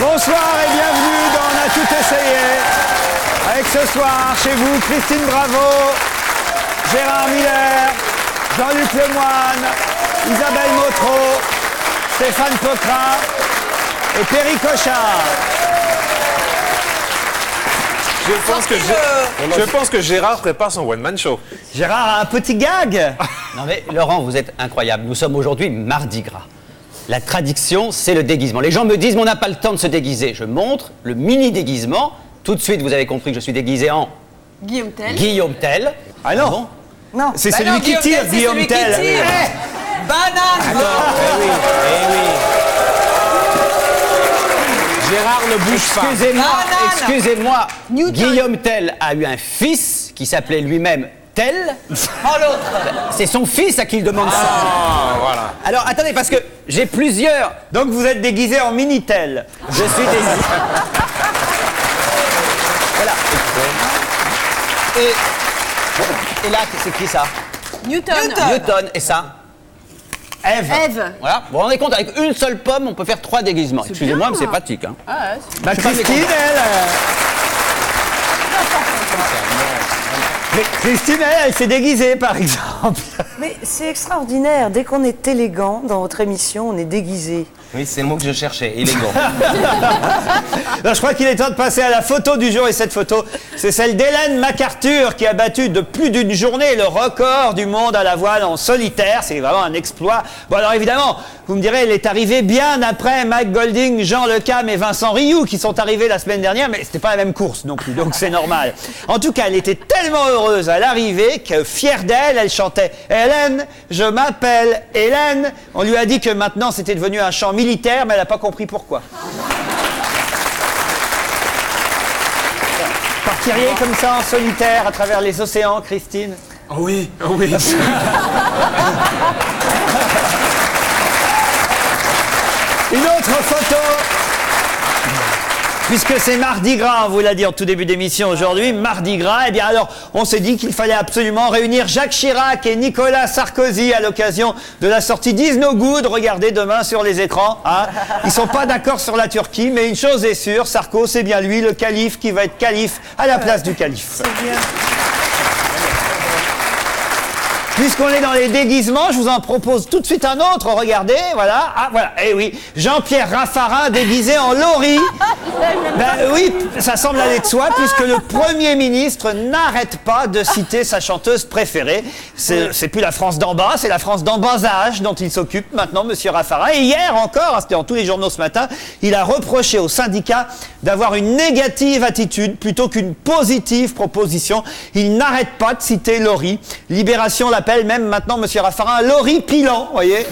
Bonsoir et bienvenue dans On a tout essayé. Avec ce soir, chez vous, Christine Bravo, Gérard Miller, Jean-Luc Lemoyne, Isabelle Motro, Stéphane Poquelin et Perry Cochard. Je pense que Gérard prépare son one-man show. Gérard a un petit gag. Non mais Laurent, vous êtes incroyable. Nous sommes aujourd'hui Mardi Gras. La tradition, c'est le déguisement. Les gens me disent, mais on n'a pas le temps de se déguiser. Je montre le mini déguisement. Tout de suite, vous avez compris que je suis déguisé en... Guillaume Tell. Guillaume Tell. Ah non, bon non, c'est Bah celui non, qui tire, Guillaume Tell. Banane. Gérard ne bouge pas. Excusez-moi. Newton. Guillaume Tell a eu un fils qui s'appelait lui-même Tell. Oh l'autre. C'est son fils à qui il demande ça. Ah, voilà. Alors attendez, parce que j'ai plusieurs... Donc vous êtes déguisé en Minitel. Je suis déguisé. Voilà. Et là, c'est qui ça? Newton. Newton. Et ça? Ève. Ève. Voilà. Vous vous rendez compte, avec une seule pomme, on peut faire 3 déguisements. Excusez-moi, mais c'est pratique. Hein. Bah, Christine, elle... Mais Christine, elle s'est déguisée, par exemple. Mais c'est extraordinaire. Dès qu'on est élégant dans votre émission, on est déguisé. Oui, c'est le mot que je cherchais, élégant. Alors, je crois qu'il est temps de passer à la photo du jour. Et cette photo, c'est celle d'Hélène MacArthur qui a battu de plus d'une journée le record du monde à la voile en solitaire. C'est vraiment un exploit. Bon, alors évidemment, vous me direz, elle est arrivée bien après Mike Golding, Jean Le Cam et Vincent Rioux qui sont arrivés la semaine dernière, mais c'était pas la même course non plus, donc c'est normal. En tout cas, elle était tellement heureuse à l'arrivée que, fière d'elle, elle chantait « Hélène, je m'appelle Hélène ». On lui a dit que maintenant c'était devenu un chant militaire, mais elle n'a pas compris pourquoi. Partiriez comme ça en solitaire à travers les océans, Christine? Oh oui, oh oui. Une autre photo, puisque c'est Mardi Gras, on vous l'a dit en tout début d'émission aujourd'hui, Mardi Gras, et bien alors on s'est dit qu'il fallait absolument réunir Jacques Chirac et Nicolas Sarkozy à l'occasion de la sortie d'Is No Good. Regardez demain sur les écrans, hein. Ils sont pas d'accord sur la Turquie, mais une chose est sûre, Sarko, c'est bien lui, le calife, qui va être calife à la place du calife. C'est bien. Puisqu'on est dans les déguisements, je vous en propose tout de suite un autre. Regardez, voilà. Ah, voilà. Eh oui, Jean-Pierre Raffarin déguisé en Laurie. Ben oui, ça semble aller de soi, puisque le Premier ministre n'arrête pas de citer sa chanteuse préférée. C'est plus la France d'en bas, c'est la France d'en bas âge dont il s'occupe maintenant, Monsieur Raffarin. Et hier encore, c'était dans tous les journaux ce matin, il a reproché aux syndicats d'avoir une négative attitude plutôt qu'une positive proposition. Il n'arrête pas de citer Laurie. Libération l'appelle même maintenant, Monsieur Raffarin, Laurie Pilan, voyez.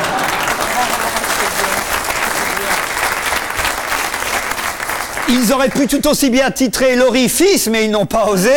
Ils auraient pu tout aussi bien titrer Laurie Fils, mais ils n'ont pas osé.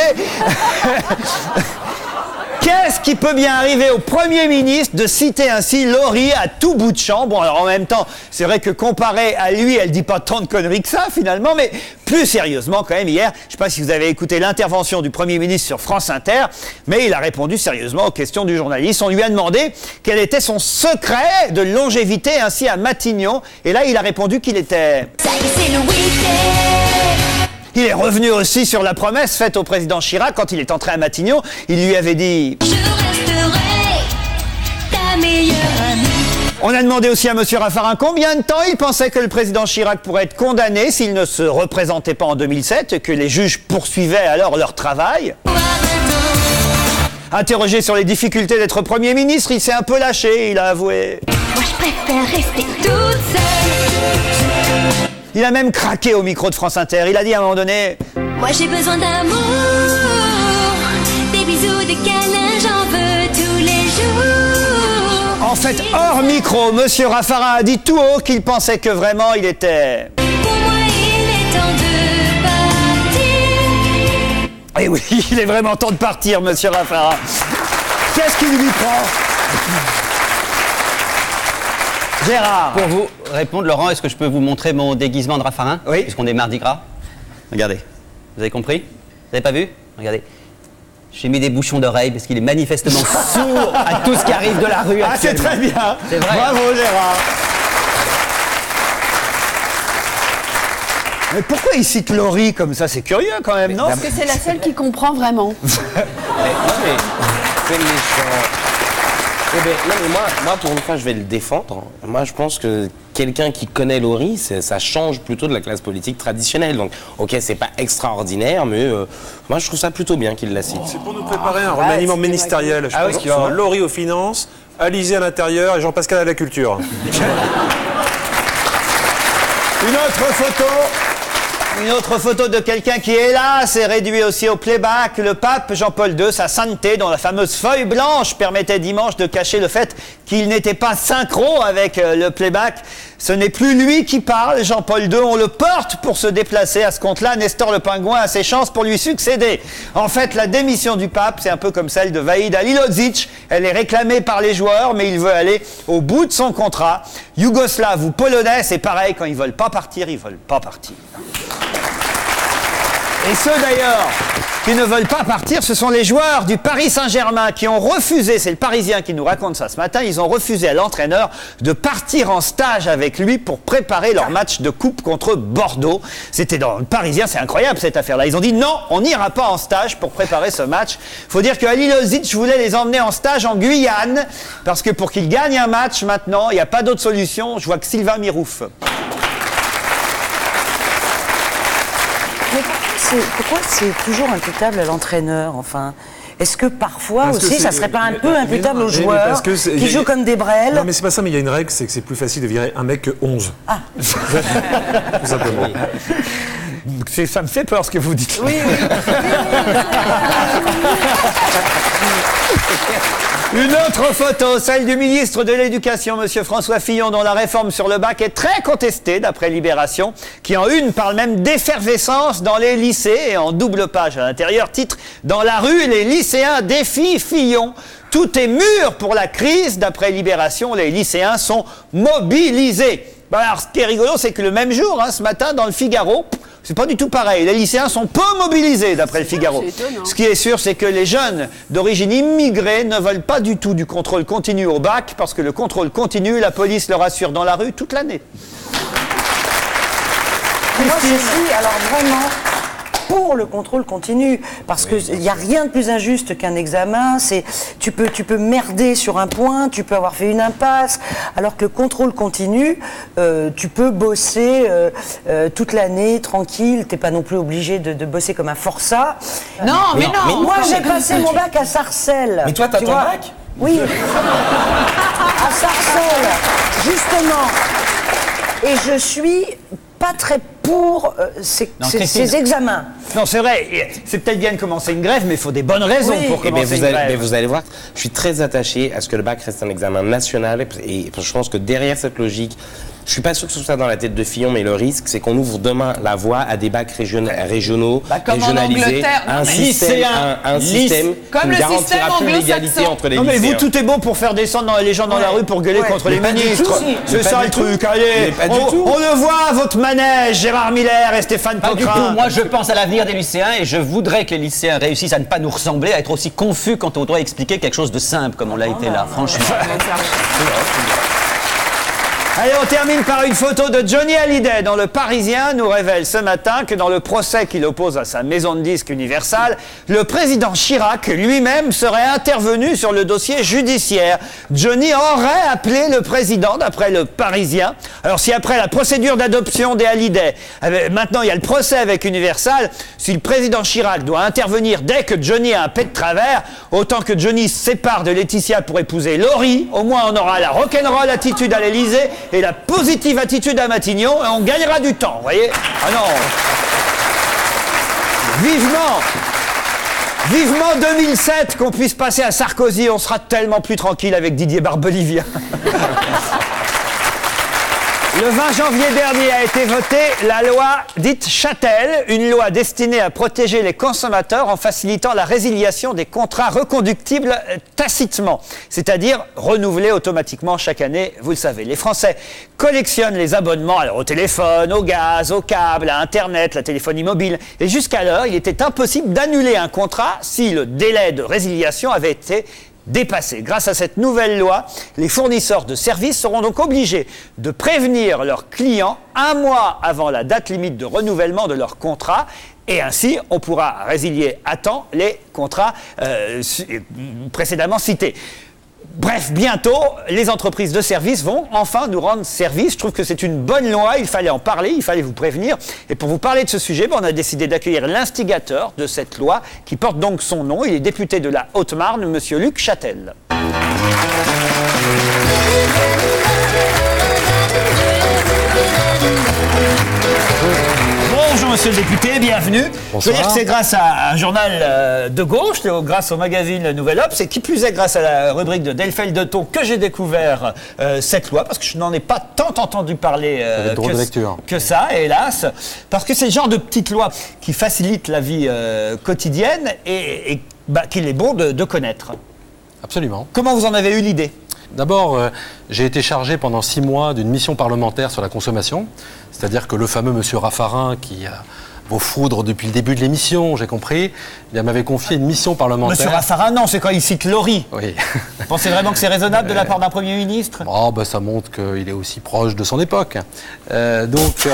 Qu'est-ce qui peut bien arriver au Premier ministre de citer ainsi Laurie à tout bout de champ? Bon, alors en même temps, c'est vrai que comparé à lui, elle dit pas tant de conneries que ça finalement, mais plus sérieusement quand même, hier, je sais pas si vous avez écouté l'intervention du Premier ministre sur France Inter, mais il a répondu sérieusement aux questions du journaliste. On lui a demandé quel était son secret de longévité ainsi à Matignon, et là il a répondu qu'il était... C'est le week-end. Il est revenu aussi sur la promesse faite au président Chirac quand il est entré à Matignon. Il lui avait dit... Je resterai ta meilleure amie. On a demandé aussi à M. Raffarin combien de temps il pensait que le président Chirac pourrait être condamné s'il ne se représentait pas en 2007 et que les juges poursuivaient alors leur travail. Interrogé sur les difficultés d'être Premier ministre, il s'est un peu lâché, il a avoué. Moi je préfère rester toute seule. Il a même craqué au micro de France Inter. Il a dit à un moment donné... Moi j'ai besoin d'amour, des bisous, des câlins, j'en veux tous les jours. En fait, hors micro, M. Raffarin a dit tout haut qu'il pensait que vraiment il était... Pour moi il est temps de partir. Eh oui, il est vraiment temps de partir, M. Raffarin. Qu'est-ce qu'il lui prend? Gérard. Pour vous répondre, Laurent, est-ce que je peux vous montrer mon déguisement de Raffarin? Oui. Puisqu'on est Mardi Gras. Regardez. Vous avez compris? Vous n'avez pas vu? Regardez. J'ai mis des bouchons d'oreilles parce qu'il est manifestement sourd à tout ce qui arrive de la rue. Ah, c'est très bien. C'est vrai. Bravo, Gérard. Mais pourquoi il cite Laurie comme ça? C'est curieux quand même, non? Parce que c'est la seule qui comprend vraiment. C'est méchant. Eh ben, non, mais moi, pour une fois, je vais le défendre. Moi, je pense que quelqu'un qui connaît Laurie, ça change plutôt de la classe politique traditionnelle. Donc, ok, c'est pas extraordinaire, mais moi, je trouve ça plutôt bien qu'il la cite. C'est pour nous préparer un remaniement ministériel. Je pense qu'il va y avoir Laurie aux finances, Alizé à l'intérieur et Jean-Pascal à la culture. Une autre photo de quelqu'un qui, hélas, est réduit aussi au playback, le pape Jean-Paul II, sa sainteté, dont la fameuse feuille blanche permettait dimanche de cacher le fait qu'il n'était pas synchro avec le playback. Ce n'est plus lui qui parle, Jean-Paul II, on le porte pour se déplacer. À ce compte-là, Nestor le Pingouin a ses chances pour lui succéder. En fait, la démission du pape, c'est un peu comme celle de Vahid Halilovic. Elle est réclamée par les joueurs, mais il veut aller au bout de son contrat. Yougoslaves ou Polonais, c'est pareil, quand ils veulent pas partir, ils veulent pas partir. Et ceux d'ailleurs qui ne veulent pas partir, ce sont les joueurs du Paris Saint-Germain qui ont refusé, c'est le Parisien qui nous raconte ça ce matin, ils ont refusé à l'entraîneur de partir en stage avec lui pour préparer leur match de coupe contre Bordeaux. C'était dans le Parisien, c'est incroyable cette affaire-là. Ils ont dit non, on n'ira pas en stage pour préparer ce match. Faut dire que Halilovic voulait les emmener en stage en Guyane, parce que pour qu'ils gagnent un match maintenant, il n'y a pas d'autre solution. Je vois que Sylvain Mirouf. Pourquoi c'est toujours imputable à l'entraîneur, enfin? Est-ce que parfois aussi, ça serait pas un peu imputable aux joueurs qui jouent comme des brels? Non, mais c'est pas ça, mais il y a une règle, c'est que c'est plus facile de virer un mec que 11. Ah. Tout simplement. Ça me fait peur ce que vous dites. Oui. Une autre photo, celle du ministre de l'Éducation, M. François Fillon, dont la réforme sur le bac est très contestée, d'après Libération, qui en une parle même d'effervescence dans les lycées, et en double page à l'intérieur, titre « Dans la rue, les lycéens défient Fillon ». Tout est mûr pour la crise, d'après Libération, les lycéens sont mobilisés. Bah alors, ce qui est rigolo, c'est que le même jour, ce matin, dans le Figaro, c'est pas du tout pareil. Les lycéens sont peu mobilisés, d'après le Figaro. Ce qui est sûr, c'est que les jeunes d'origine immigrée ne veulent pas du tout du contrôle continu au bac, parce que le contrôle continu, la police leur assure dans la rue toute l'année. Moi, je suis, alors vraiment, pour le contrôle continu, parce qu'il n'y a rien de plus injuste qu'un examen. Tu peux merder sur un point, tu peux avoir fait une impasse, alors que le contrôle continu, tu peux bosser toute l'année tranquille. T'es pas non plus obligé de bosser comme un forçat. Non, mais non. Moi, j'ai passé mon bac à Sarcelles. Mais toi, t'as ton bac? Oui. À Sarcelles, justement. Et je suis pas très pour ces examens. Non, c'est vrai, c'est peut-être bien de commencer une grève, mais il faut des bonnes raisons pour commencer une grève. Mais vous allez voir, je suis très attaché à ce que le bac reste un examen national, et je pense que derrière cette logique, je suis pas sûr que ce soit dans la tête de Fillon, mais le risque, c'est qu'on ouvre demain la voie à des bacs régionaux, comme régionalisés, un système qui ne garantira plus l'égalité entre les lycéens. Non mais vous, tout est bon pour faire descendre les gens dans la rue pour gueuler contre les ministres. C'est ça le truc, allez, on le voit, votre manège, Gérard Miller et Stéphane Poquelin. Du coup, moi je pense à l'avenir des lycéens et je voudrais que les lycéens réussissent à ne pas nous ressembler, à être aussi confus quand on doit expliquer quelque chose de simple comme on l'a été là, franchement. Allez, on termine par une photo de Johnny Hallyday, dont le Parisien nous révèle ce matin que dans le procès qu'il oppose à sa maison de disques Universal, le président Chirac lui-même serait intervenu sur le dossier judiciaire. Johnny aurait appelé le président, d'après le Parisien. Alors si après la procédure d'adoption des Hallyday, maintenant il y a le procès avec Universal, si le président Chirac doit intervenir dès que Johnny a un pet de travers, autant que Johnny se sépare de Laetitia pour épouser Laurie, au moins on aura la rock'n'roll attitude à l'Élysée et la positive attitude à Matignon, et on gagnera du temps, vous voyez? Ah non. Vivement 2007 qu'on puisse passer à Sarkozy, on sera tellement plus tranquille avec Didier Barbelivien. Le 20 janvier dernier a été votée la loi dite Châtel, une loi destinée à protéger les consommateurs en facilitant la résiliation des contrats reconductibles tacitement, c'est-à-dire renouvelés automatiquement chaque année, vous le savez. Les Français collectionnent les abonnements au téléphone, au gaz, au câble, à Internet, la téléphonie mobile. Et jusqu'alors, il était impossible d'annuler un contrat si le délai de résiliation avait été dépassée. Grâce à cette nouvelle loi, les fournisseurs de services seront donc obligés de prévenir leurs clients un mois avant la date limite de renouvellement de leur contrat. Et ainsi, on pourra résilier à temps les contrats précédemment cités. Bref, bientôt, les entreprises de services vont enfin nous rendre service. Je trouve que c'est une bonne loi, il fallait en parler, il fallait vous prévenir. Et pour vous parler de ce sujet, on a décidé d'accueillir l'instigateur de cette loi qui porte donc son nom. Il est député de la Haute-Marne, monsieur Luc Châtel. Bonjour monsieur le député, bienvenue. Bonsoir. Je veux dire que c'est grâce à un journal de gauche, grâce au magazine Nouvel Obs, et qui plus est grâce à la rubrique de Delfel-Deton que j'ai découvert cette loi, parce que je n'en ai pas tant entendu parler que ça, hélas, parce que c'est le genre de petite loi qui facilite la vie quotidienne et qu'il est bon de connaître. Absolument. Comment vous en avez eu l'idée ? D'abord, j'ai été chargé pendant 6 mois d'une mission parlementaire sur la consommation. C'est-à-dire que le fameux monsieur Raffarin, qui a vos foudres depuis le début de l'émission, j'ai compris, m'avait confié une mission parlementaire. Monsieur Raffarin, non, c'est quand il cite Laurie. Oui. Vous pensez vraiment que c'est raisonnable de la part d'un Premier ministre ? Oh, ça montre qu'il est aussi proche de son époque. Donc,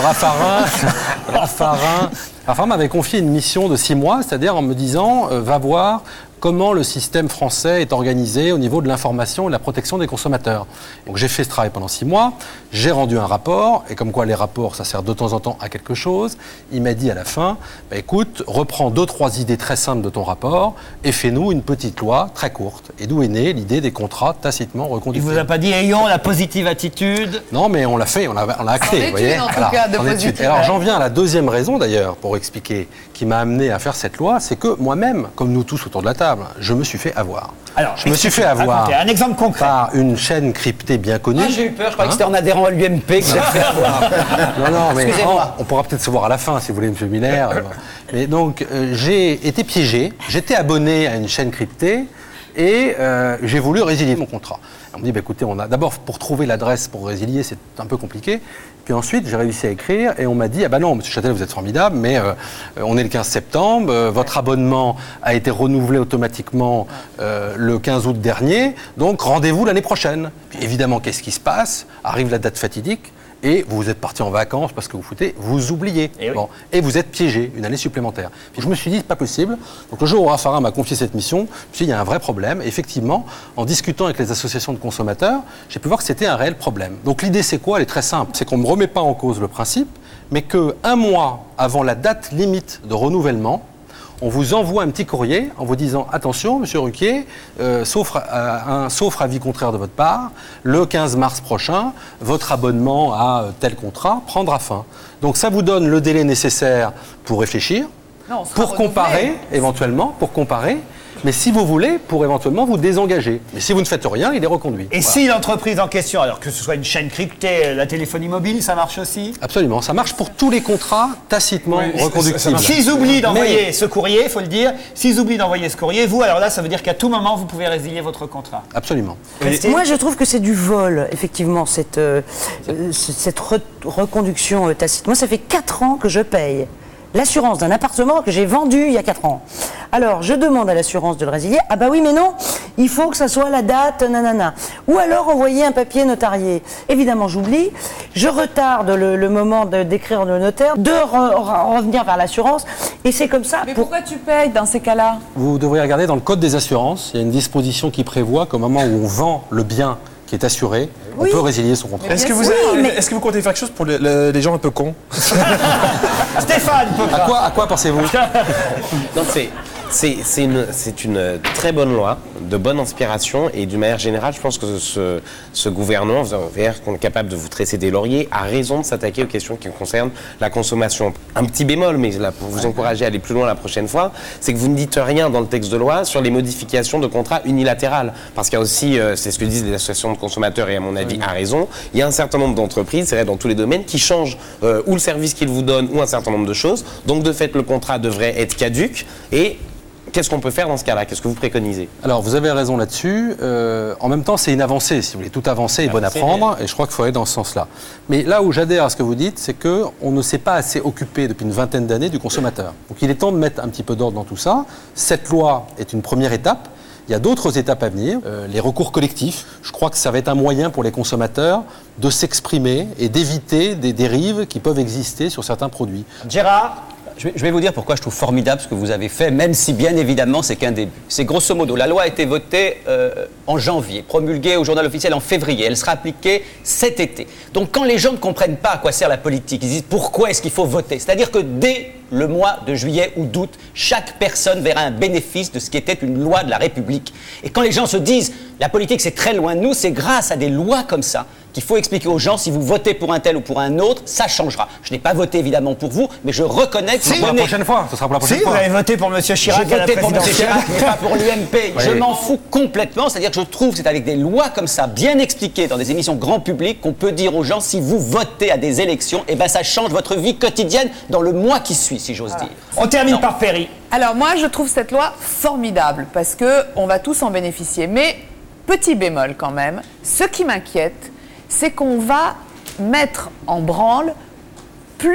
Raffarin m'avait confié une mission de 6 mois, c'est-à-dire en me disant, va voir comment le système français est organisé au niveau de l'information et de la protection des consommateurs. Donc j'ai fait ce travail pendant 6 mois, j'ai rendu un rapport, et comme quoi les rapports, ça sert de temps en temps à quelque chose. Il m'a dit à la fin, écoute, reprends 2-3 idées très simples de ton rapport et fais-nous une petite loi très courte. Et d'où est née l'idée des contrats tacitement reconductibles. Il vous a pas dit, ayons la positive attitude ? Non, mais on l'a fait, on l'a acté, vous voyez. Alors j'en viens à la deuxième raison d'ailleurs, pour expliquer, qui m'a amené à faire cette loi, c'est que moi-même, comme nous tous autour de la table, je me suis fait avoir. Alors, je me suis fait avoir un exemple concret. Par une chaîne cryptée bien connue. Ah, j'ai eu peur, je croyais que c'était en adhérant à l'UMP que j'ai fait avoir. Non, mais on pourra peut-être se voir à la fin, si vous voulez, M. Miller. Mais donc, j'ai été piégé, j'étais abonné à une chaîne cryptée et j'ai voulu résilier mon contrat. On me dit, écoutez, d'abord, pour trouver l'adresse pour résilier, c'est un peu compliqué. Puis ensuite, j'ai réussi à écrire et on m'a dit, non, M. Châtel, vous êtes formidable, mais on est le 15 septembre, votre abonnement a été renouvelé automatiquement le 15 août dernier, donc rendez-vous l'année prochaine. Puis évidemment, qu'est-ce qui se passe ? Arrive la date fatidique. Et vous êtes parti en vacances parce que vous oubliez. Et vous êtes piégé une année supplémentaire. Puis je me suis dit, c'est pas possible. Donc le jour où Raffarin m'a confié cette mission, je me suis dit, il y a un vrai problème. Et effectivement, en discutant avec les associations de consommateurs, j'ai pu voir que c'était un réel problème. Donc l'idée, c'est quoi ? Elle est très simple. C'est qu'on ne remet pas en cause le principe, mais qu'un mois avant la date limite de renouvellement, on vous envoie un petit courrier en vous disant « Attention, Monsieur Ruquier, sauf avis contraire de votre part, le 15 mars prochain, votre abonnement à tel contrat prendra fin. » Donc ça vous donne le délai nécessaire pour réfléchir, pour comparer, éventuellement, mais si vous voulez, pour éventuellement vous désengager. Mais si vous ne faites rien, il est reconduit. Et si l'entreprise en question, alors que ce soit une chaîne cryptée, la téléphonie mobile, ça marche aussi ? Absolument, ça marche pour tous les contrats tacitement reconductibles. S'ils oublient d'envoyer ce courrier, il faut le dire, s'ils oublient d'envoyer ce courrier, vous, alors là, ça veut dire qu'à tout moment, vous pouvez résilier votre contrat. Absolument. Moi, je trouve que c'est du vol, effectivement, cette reconduction tacite. Moi, ça fait 4 ans que je paye l'assurance d'un appartement que j'ai vendu il y a 4 ans. Alors, je demande à l'assurance de le résilier. Ah bah oui, mais non, il faut que ça soit la date, nanana. Ou alors envoyer un papier notarié. Évidemment, j'oublie. Je retarde le moment d'écrire le notaire, de revenir vers l'assurance. Et c'est comme ça. Mais pourquoi tu payes dans ces cas-là ? Vous devriez regarder dans le code des assurances. Il y a une disposition qui prévoit qu'au moment où on vend le bien qui est assuré, on peut résilier son contrat. Est-ce que vous comptez faire quelque chose pour les gens un peu cons ? Stéphane, à quoi pensez-vous ? Non, c'est une très bonne loi, de bonne inspiration, et d'une manière générale, je pense que ce gouvernement, qu'on est capable de vous tresser des lauriers, a raison de s'attaquer aux questions qui concernent la consommation. Un petit bémol, mais là, pour vous encourager à aller plus loin la prochaine fois, c'est que vous ne dites rien dans le texte de loi sur les modifications de contrats unilatérales. Parce qu'il y a aussi, c'est ce que disent les associations de consommateurs, et à mon avis, à raison, il y a un certain nombre d'entreprises, c'est vrai dans tous les domaines, qui changent ou le service qu'ils vous donnent, ou un certain nombre de choses. Donc de fait, le contrat devrait être caduc, et qu'est-ce qu'on peut faire dans ce cas-là ? Qu'est-ce que vous préconisez ? Alors, vous avez raison là-dessus. En même temps, c'est une avancée, si vous voulez. Toute avancée est bonne à prendre, et je crois qu'il faut aller dans ce sens-là. Mais là où j'adhère à ce que vous dites, c'est qu'on ne s'est pas assez occupé depuis une vingtaine d'années du consommateur. Donc, il est temps de mettre un petit peu d'ordre dans tout ça. Cette loi est une première étape, Il y a d'autres étapes à venir. Les recours collectifs, je crois que ça va être un moyen pour les consommateurs de s'exprimer et d'éviter des dérives qui peuvent exister sur certains produits. Gérard? Je vais vous dire pourquoi je trouve formidable ce que vous avez fait, même si bien évidemment c'est qu'un début. C'est grosso modo, la loi a été votée en janvier, promulguée au journal officiel en février, elle sera appliquée cet été. Donc quand les gens ne comprennent pas à quoi sert la politique, ils disent pourquoi est-ce qu'il faut voter? C'est-à-dire que dès le mois de juillet ou d'août, chaque personne verra un bénéfice de ce qui était une loi de la République. Et quand les gens se disent la politique c'est très loin de nous, c'est grâce à des lois comme ça qu'il faut expliquer aux gens, si vous votez pour un tel ou pour un autre, ça changera. Je n'ai pas voté évidemment pour vous, mais je reconnais que Ce sera pour la prochaine fois. Ce sera pour la prochaine Si, fois. vous avez voté pour M. Chirac J'ai à la voté pour M. présidentielle. Chirac, mais pas pour l'UMP. Oui. Je m'en fous complètement. C'est-à-dire que je trouve que c'est avec des lois comme ça, bien expliquées dans des émissions grand public, qu'on peut dire aux gens, si vous votez à des élections, eh ben ça change votre vie quotidienne dans le mois qui suit, si j'ose dire. On termine Non. par Perry. Alors moi, je trouve cette loi formidable parce que on va tous en bénéficier. Mais petit bémol quand même, ce qui m'inquiète, c'est qu'on va mettre en branle plus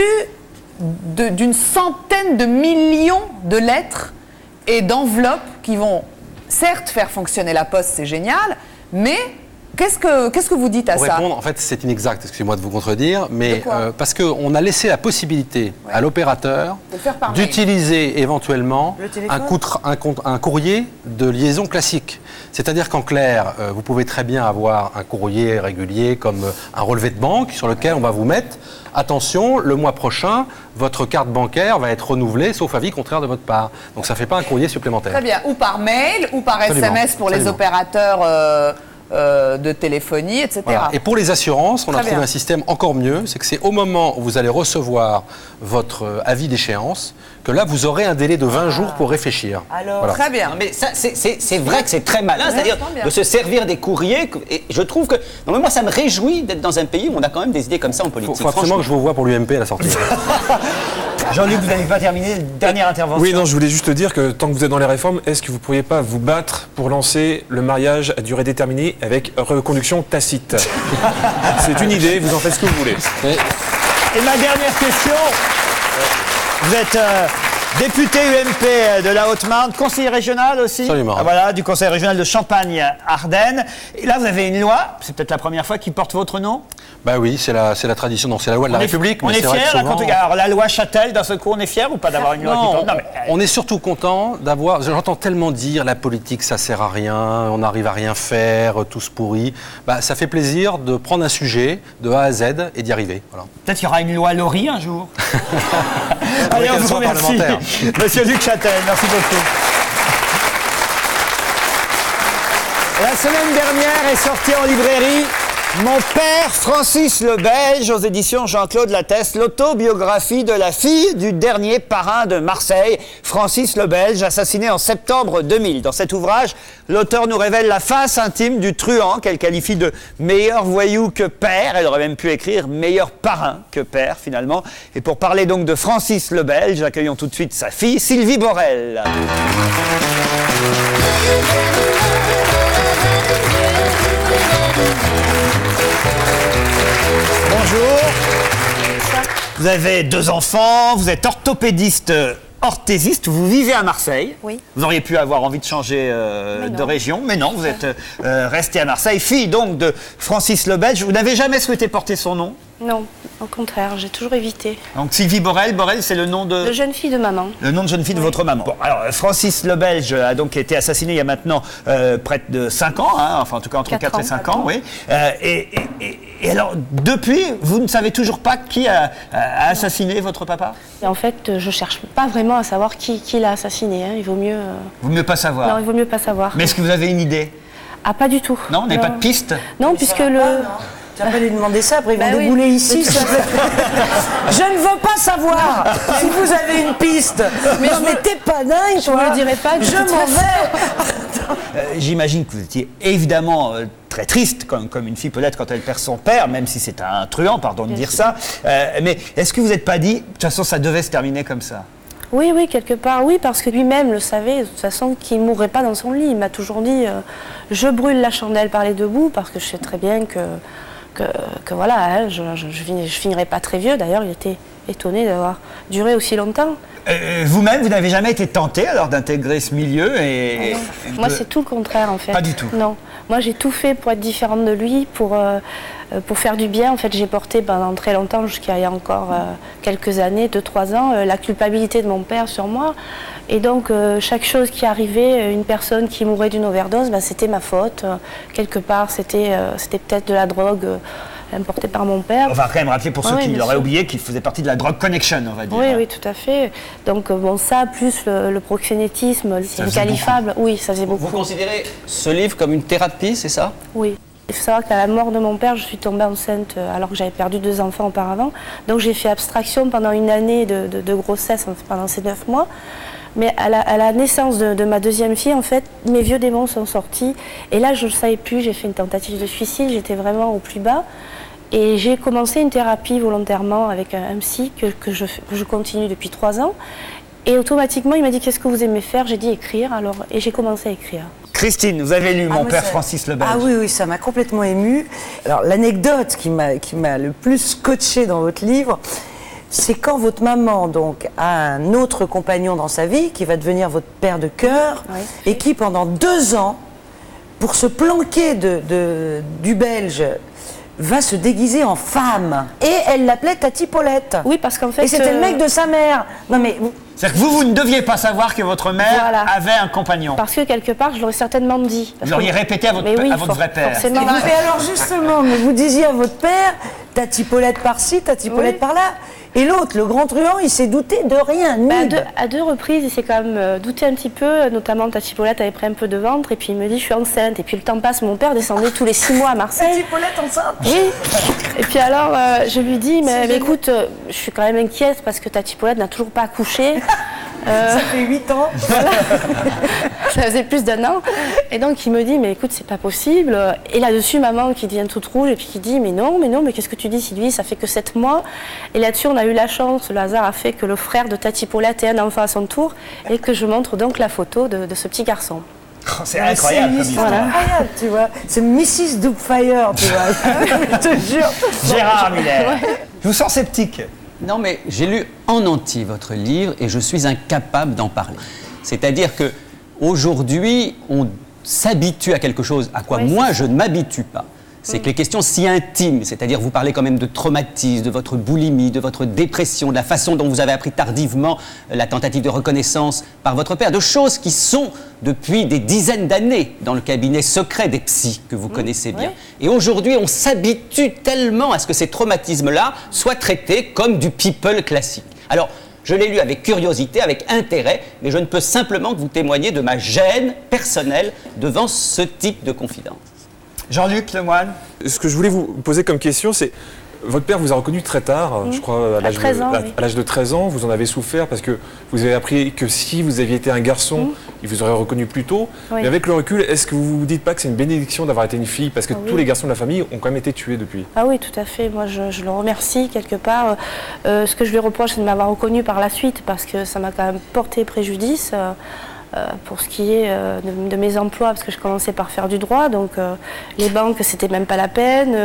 d'une centaine de millions de lettres et d'enveloppes qui vont certes faire fonctionner la poste, c'est génial, mais qu'est-ce que vous dites à Pour ça? répondre, en fait, c'est inexact, excusez-moi de vous contredire, mais De quoi parce qu'on a laissé la possibilité à l'opérateur De le faire par mail. d'utiliser éventuellement Le téléphone un courrier de liaison classique. C'est-à-dire qu'en clair, vous pouvez très bien avoir un courrier régulier comme un relevé de banque sur lequel on va vous mettre attention, le mois prochain, votre carte bancaire va être renouvelée, sauf avis contraire de votre part. Donc ça ne fait pas un courrier supplémentaire. Très bien, ou par mail, ou par Absolument. SMS pour les Absolument. opérateurs de téléphonie, etc. Voilà. Et pour les assurances, on a Très trouvé bien. un système encore mieux, c'est que c'est au moment où vous allez recevoir votre avis d'échéance que là, vous aurez un délai de 20 jours pour réfléchir. Alors, Voilà. Très bien. Non, mais ça, c'est vrai que c'est très malin, c'est-à-dire j'entends bien. de se servir des courriers. Et je trouve que. Non, mais moi, ça me réjouit d'être dans un pays où on a quand même des idées comme ça en Il politique. faut absolument que je vous vois pour l'UMP à la sortie. Jean-Luc, vous n'avez pas terminé. Dernière intervention. Oui, non, je voulais juste dire que tant que vous êtes dans les réformes, est-ce que vous ne pourriez pas vous battre pour lancer le mariage à durée déterminée avec reconduction tacite? C'est une idée, vous en faites ce que vous voulez. Et ma dernière question. Vous êtes député UMP de la Haute-Marne, conseiller régional aussi. Absolument. Ah, voilà, du conseil régional de Champagne-Ardenne. Et là, vous avez une loi, c'est peut-être la première fois qui porte votre nom. Bah oui, c'est la tradition, non, c'est la loi de la République. On mais est c'est vrai fiers, que là, souvent- quand alors la loi Châtel, d'un seul coup, on est fiers ou pas d'avoir une loi qui Non, porte... Non, mais, on est surtout content d'avoir. J'entends tellement dire la politique ça sert à rien, on n'arrive à rien faire, tout se pourrit. Bah, ça fait plaisir de prendre un sujet de A à Z et d'y arriver. Voilà. peut-être qu'il y aura une loi Laurie un jour. Allez, on qu'elle vous soit remercie. parlementaire. Monsieur Luc Châtel, merci beaucoup. La semaine dernière est sortie en librairie Mon père, Francis le Belge, aux éditions Jean-Claude Lattès, l'autobiographie de la fille du dernier parrain de Marseille, Francis le Belge, assassiné en septembre 2000. Dans cet ouvrage, l'auteur nous révèle la face intime du truand qu'elle qualifie de meilleur voyou que père. Elle aurait même pu écrire meilleur parrain que père, finalement. Et pour parler donc de Francis le Belge, accueillons tout de suite sa fille, Sylvie Borel. Bonjour. Vous avez 2 enfants, vous êtes orthopédiste, orthésiste, vous vivez à Marseille. Oui. Vous auriez pu avoir envie de changer de région, mais non, vous êtes resté à Marseille. Fille donc de Francis le Belge, vous n'avez jamais souhaité porter son nom. Non, au contraire, j'ai toujours évité. Donc Sylvie Borel, Borel c'est le nom de... De jeune fille de maman. Le nom de jeune fille de votre maman. Bon, alors Francis le Belge a donc été assassiné il y a maintenant près de 5 ans, hein, enfin en tout cas entre 4 et 5 ans, oui. Et alors, depuis, vous ne savez toujours pas qui a assassiné votre papa? Et en fait, je cherche pas vraiment à savoir qui l'a assassiné. Hein. Il vaut mieux. Vous ne mieux pas savoir. Non, il vaut mieux pas savoir. Mais est-ce que vous avez une idée? Ah, pas du tout. Non, vous n'avez pas de piste? Non, puisque le. Tu vas pas lui demander ça, après ils vont Bah oui. débouler ici. Je ne veux pas savoir si vous avez une piste. Mais non, mais t'es pas dingue, Je ne le dirai pas. de Je toute m'en façon. vais. J'imagine que vous étiez évidemment très triste, comme une fille peut-être quand elle perd son père, même si c'est un truand, pardon de Bien dire sûr. ça. Mais est-ce que vous n'êtes pas dit, de toute façon, ça devait se terminer comme ça? Oui, oui, quelque part, oui, parce que lui-même le savait, de toute façon, qu'il ne mourrait pas dans son lit. Il m'a toujours dit je brûle la chandelle par les 2 bouts, parce que je sais très bien que que voilà, hein, je finirais pas très vieux. D'ailleurs, il était étonné d'avoir duré aussi longtemps. Vous-même, vous n'avez jamais été tenté alors d'intégrer ce milieu et Moi, c'est tout le contraire en fait. Pas du tout. Non. Moi, j'ai tout fait pour être différente de lui, pour faire du bien. En fait, j'ai porté pendant très longtemps, jusqu'à il y a encore quelques années, 2-3 ans, la culpabilité de mon père sur moi. Et donc, chaque chose qui arrivait, une personne qui mourait d'une overdose, ben, c'était ma faute. Quelque part, c'était peut-être de la drogue importée par mon père. On va quand même rappeler pour ceux Oui, qui bien l'auraient sûr. oublié qu'il faisait partie de la Drug Connection, on va dire. Oui, oui, tout à fait. Donc, bon, ça, plus le proxénétisme, c'est faisait inqualifiable. Oui, ça faisait beaucoup. Vous considérez ce livre comme une thérapie, c'est ça? Oui. Il faut savoir qu'à la mort de mon père, je suis tombée enceinte alors que j'avais perdu 2 enfants auparavant. Donc j'ai fait abstraction pendant une année de grossesse, pendant ces 9 mois. Mais à la naissance de ma deuxième fille, en fait, mes vieux démons sont sortis. Et là, je ne savais plus, j'ai fait une tentative de suicide, j'étais vraiment au plus bas. Et j'ai commencé une thérapie volontairement avec un psy que je continue depuis 3 ans. Et automatiquement, il m'a dit « Qu'est-ce que vous aimez faire ?» J'ai dit « Écrire ». Et j'ai commencé à écrire. Christine, vous avez lu Mon mais père ça- Francis le Belge. Ah oui, oui, ça m'a complètement émue. Alors, l'anecdote qui m'a le plus scotché dans votre livre, c'est quand votre maman donc, a un autre compagnon dans sa vie, qui va devenir votre père de cœur, Oui. et qui, pendant 2 ans, pour se planquer du Belge, va se déguiser en femme. Et elle l'appelait Tati Paulette. Oui, parce qu'en fait... Et c'était le mec de sa mère. Non mais... C'est-à-dire que vous ne deviez pas savoir que votre mère Voilà. avait un compagnon. Parce que quelque part, je l'aurais certainement dit. Parce Vous l'auriez que- répété à votre, Mais oui, à votre vrai père. Forcément. Mais alors justement, mais vous disiez à votre père, Tati Paulette par-ci, Tati Paulette Oui. par-là. Et l'autre, le grand truand, il s'est douté de rien. Bah, nul. à deux reprises, il s'est quand même douté un petit peu, notamment Tati Paulette avait pris un peu de ventre, et puis il me dit je suis enceinte. Et puis le temps passe, mon père descendait tous les 6 mois à Marseille. Tati Paulette enceinte. Oui. Et puis alors, je lui dis mais écoute, je suis quand même inquiète parce que Tati Paulette n'a toujours pas accouché. Ça fait 8 ans. Ça faisait plus d'1 an. Et donc il me dit mais écoute c'est pas possible. Et là-dessus maman qui devient toute rouge et puis qui dit mais non mais qu'est-ce que tu dis Sylvie, ça fait que 7 mois. Et là-dessus on a eu la chance, le hasard a fait que le frère de Tati Paulette ait un enfant à son tour et que je montre donc la photo de ce petit garçon. Oh, c'est incroyable comme C'est histoire. incroyable, tu vois. C'est Mrs. Doubtfire, tu vois. Je te jure. Gérard Miller. Je vous sens sceptique. Non, mais j'ai lu en entier votre livre et je suis incapable d'en parler. C'est-à-dire que aujourd'hui, on s'habitue à quelque chose à quoi Oui, moi je ne m'habitue pas. C'est que les questions si intimes, c'est-à-dire vous parlez quand même de traumatisme, de votre boulimie, de votre dépression, de la façon dont vous avez appris tardivement la tentative de reconnaissance par votre père, de choses qui sont depuis des dizaines d'années dans le cabinet secret des psys que vous connaissez bien. Et aujourd'hui, on s'habitue tellement à ce que ces traumatismes-là soient traités comme du people classique. Alors, je l'ai lu avec curiosité, avec intérêt, mais je ne peux simplement que vous témoigner de ma gêne personnelle devant ce type de confidence. Jean-Luc Lemoine. Ce que je voulais vous poser comme question, c'est votre père vous a reconnu très tard, je crois, à l'âge 13 ans, oui. à l'âge de 13 ans. Vous en avez souffert parce que vous avez appris que si vous aviez été un garçon, il vous aurait reconnu plus tôt. Oui. Mais avec le recul, est-ce que vous vous dites pas que c'est une bénédiction d'avoir été une fille? Parce que Ah oui. tous les garçons de la famille ont quand même été tués depuis. Ah oui, tout à fait. Moi, je le remercie quelque part. Ce que je lui reproche, c'est de m'avoir reconnu par la suite parce que ça m'a quand même porté préjudice. Pour ce qui est de mes emplois, parce que je commençais par faire du droit, donc les banques, c'était même pas la peine.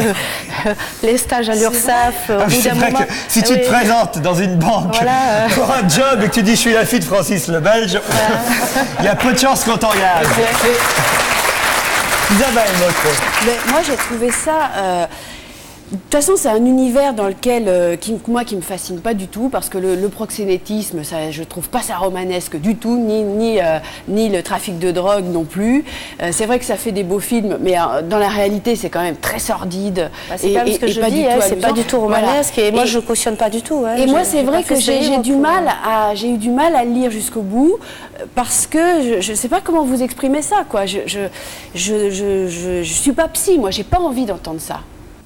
Les stages à l'URSSAF, au bout C'est d'un vrai moment... que si tu oui. te présentes dans une banque Voilà, pour un job et que tu dis je suis la fille de Francis le Belge, il y a peu de chances qu'on t'en regarde. Isabelle Motro. Mais moi, j'ai trouvé ça. De toute façon, c'est un univers dans lequel, qui me fascine pas du tout, parce que le proxénétisme, ça, je trouve pas ça romanesque du tout, ni le trafic de drogue non plus. C'est vrai que ça fait des beaux films, mais dans la réalité, c'est quand même très sordide. Bah, c'est pas ce que je dis, hein, c'est pas du tout romanesque, Voilà. et moi je cautionne pas du tout. Hein. Et moi, J'ai c'est vrai pas fait que ce livre j'ai eu du mal à le lire jusqu'au bout, parce que je sais pas comment vous exprimer ça, quoi. Je suis pas psy, moi, j'ai pas envie d'entendre ça.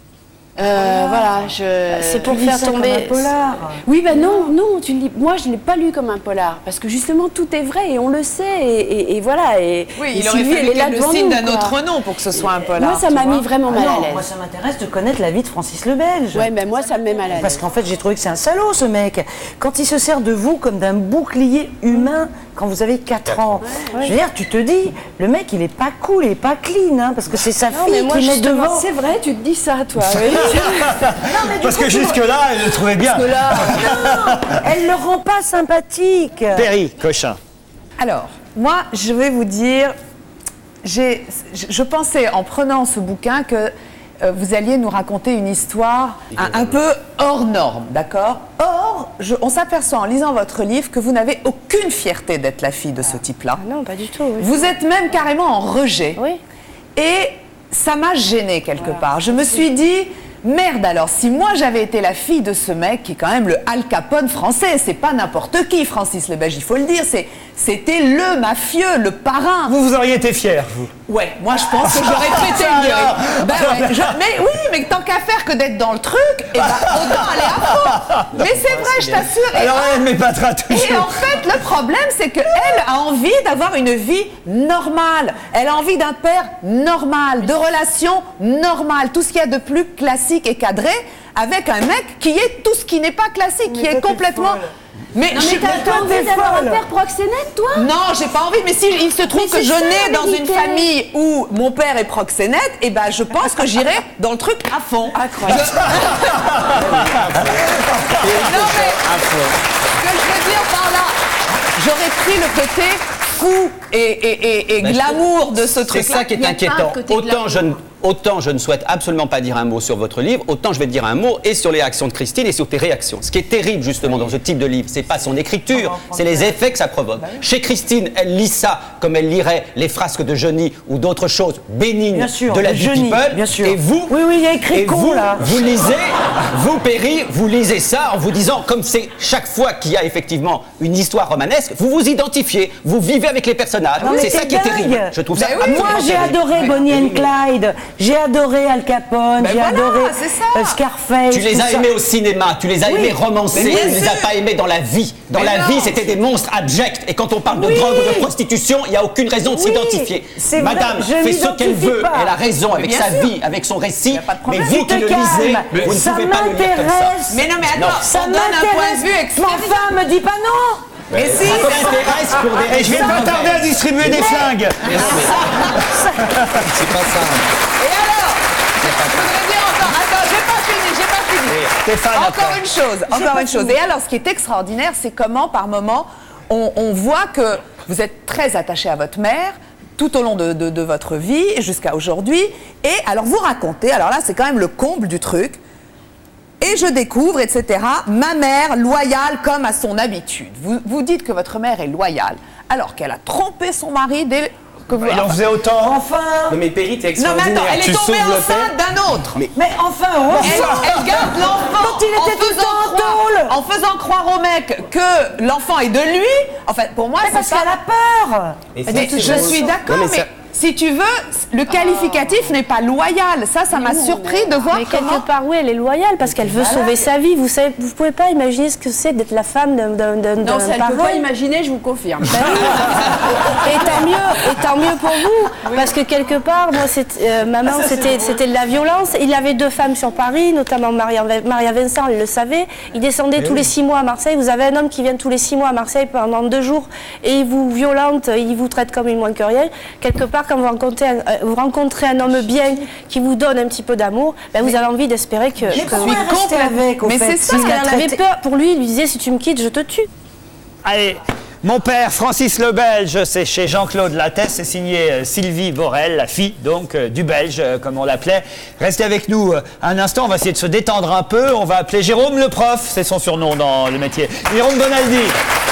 Voilà, C'est pour Tu lis faire ça comme tomber. un polar. Oui, ben non, moi je ne l'ai pas lu comme un polar, parce que justement tout est vrai et on le sait, et voilà. Et, Oui, et il aurait Sylvie, fallu elle est là qu'elle le devant signe nous, d'un quoi. autre nom pour que ce soit un polar. Moi, ça tu m'a vois. mis vraiment mal Ah à non, l'aise. moi ça m'intéresse de connaître la vie de Francis le Belge. Ouais, ben moi ça me met mal à l'aise. Parce qu'en fait, j'ai trouvé que c'est un salaud, ce mec. Quand il se sert de vous comme d'un bouclier humain, quand vous avez 4 ans. Je veux dire, tu te dis, le mec, il est pas cool, il est pas clean, hein, parce que c'est sa fille qui met devant. C'est vrai, tu te dis ça, toi. Oui. Parce que jusque-là, elle le trouvait bien. Non, elle le rend pas sympathique. Perry Cochin. Alors, moi, je vais vous dire, je pensais en prenant ce bouquin que vous alliez nous raconter une histoire un peu hors norme, d'accord? Or, on s'aperçoit en lisant votre livre que vous n'avez aucune fierté d'être la fille de ce type-là. Ah non, pas du tout. Oui. Vous êtes même carrément en rejet. Oui. Et ça m'a gênée quelque part. Je me suis dit, merde alors, si moi j'avais été la fille de ce mec qui est quand même le Al Capone français, c'est pas n'importe qui, Francis Le Belge, il faut le dire, c'était le mafieux, le parrain. Vous auriez été fier, vous? Ouais, moi je pense que j'aurais pété une gueule. Ben ouais, mais oui, mais tant qu'à faire que d'être dans le truc, eh ben, autant aller à fond. Mais c'est vrai, je t'assure. Alors elle m'épatera toujours. Et en fait, le problème, c'est qu'elle a envie d'avoir une vie normale. Elle a envie d'un père normal, de relations normales, tout ce qu'il y a de plus classique et cadré, avec un mec qui est tout ce qui n'est pas classique, qui est complètement... Mais t'as envie d'avoir un père proxénète, toi? Non, j'ai pas envie, mais si il se trouve que je nais dans une famille où mon père est proxénète, et ben je pense que j'irai dans le truc à fond. Incroyable. Non mais, ce que je veux dire par là, j'aurais pris le côté fou et glamour de ce truc-là. C'est ça qui est inquiétant. Autant je ne souhaite absolument pas dire un mot sur votre livre, autant je vais dire un mot et sur les réactions de Christine et sur tes réactions. Ce qui est terrible justement dans ce type de livre, c'est pas son écriture, c'est les effets que ça provoque. Chez Christine, elle lit ça comme elle lirait les frasques de Johnny ou d'autres choses bénignes de la vie people. Bien sûr. Et vous, oui, il y a écrit con là. Vous lisez, vous Perry, vous lisez ça en vous disant, comme c'est chaque fois qu'il y a effectivement une histoire romanesque, vous vous identifiez, vous vivez avec les personnages. C'est ça qui est terrible. Je trouve ça absolument Moi j'ai terrible. adoré Bonnie and Clyde. J'ai adoré Al Capone, j'ai adoré Scarface. Tu les as aimés au cinéma, tu les as aimés romancés, tu ne les as pas aimés dans la vie. Dans la vie, c'était des monstres abjects. Et quand on parle de drogue ou de prostitution, il n'y a aucune raison de s'identifier. Madame fait ce qu'elle veut, elle a raison avec sa vie, avec son récit. Mais vous qui le lisez, vous ne pouvez pas le lire comme ça. Mais non, mais attends, ça on donne un point de vue extérieur. Ma femme me dit pas non. Mais si, Et je vais pas tarder à distribuer des flingues. C'est pas ça. Et alors, je voudrais dire encore, attends, j'ai pas fini. Encore une chose. Et alors, ce qui est extraordinaire, c'est comment, par moment, on voit que vous êtes très attaché à votre mère, tout au long de votre vie, jusqu'à aujourd'hui. Et alors, vous racontez, alors là, c'est quand même le comble du truc. Et je découvre, etc., ma mère loyale comme à son habitude. Vous dites que votre mère est loyale, alors qu'elle a trompé son mari dès que vous... Il en faisait autant. Enfin. Non mais Perry, t'es Non mais extraordinaire. attends, elle est tombée enceinte d'un autre. Mais enfin, Elle garde l'enfant quand il était tout le temps en tôle. en faisant croire au mec que l'enfant est de lui. Enfin, pour moi, c'est parce pas... qu'elle a peur. Je suis d'accord, mais si tu veux, le qualificatif n'est pas loyal. Ça m'a surpris de voir Mais comment... quelque part, oui, elle est loyale parce qu'elle veut sauver sa vie. Vous savez, vous pouvez pas imaginer ce que c'est d'être la femme d'un Non, ça ne parent. peut pas imaginer, je vous confirme. Et tant mieux pour vous, parce que quelque part, moi, maman, c'était de la violence. Il avait 2 femmes sur Paris, notamment Maria Vincent, elle le savait. Il descendait tous les 6 mois à Marseille. Vous avez un homme qui vient tous les 6 mois à Marseille pendant 2 jours et il vous violente, il vous traite comme une moins que rien. Quelque part, quand vous rencontrez un homme bien qui vous donne un petit peu d'amour, ben vous avez envie d'espérer que... Mais c'est ça, parce qu'elle avait peur. Pour lui, il lui disait, si tu me quittes, je te tue. Allez, mon père, Francis le Belge, c'est chez Jean-Claude Lattès, c'est signé Sylvie Borel, la fille donc du Belge, comme on l'appelait. Restez avec nous un instant, on va essayer de se détendre un peu. On va appeler Jérôme le prof, c'est son surnom dans le métier. Jérôme Bonaldi.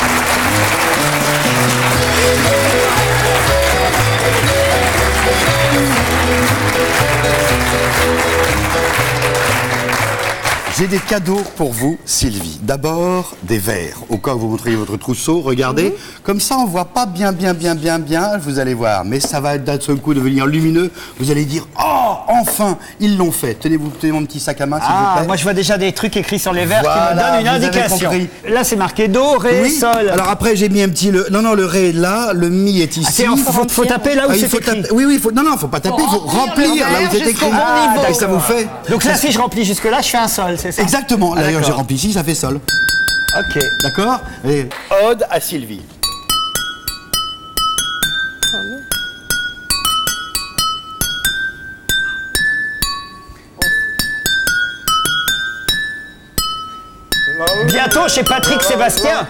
J'ai des cadeaux pour vous, Sylvie. D'abord, des verres. Au cas où vous montriez votre trousseau, regardez. Comme ça, on ne voit pas bien, vous allez voir. Mais ça va d'un seul coup devenir lumineux. Vous allez dire, oh, enfin, ils l'ont fait. Tenez mon petit sac à main, s'il vous plaît. Moi je vois déjà des trucs écrits sur les verres qui me Voilà, donnent une vous avez indication. compris. Là, c'est marqué Do, Ré, Oui. Sol. Alors après, j'ai mis un petit... Non, le Ré est là, le Mi est ici. Faut taper là où c'est écrit. Oui, non, faut pas taper, il faut remplir là où c'est écrit. Et ça vous fait... Donc là, si je remplis jusque-là, je fais un Sol, c'est ça? Exactement. D'ailleurs, j'ai rempli ici, ça fait Sol. Ok. D'accord? Et Ode à Sylvie. Bientôt chez Patrick Sébastien.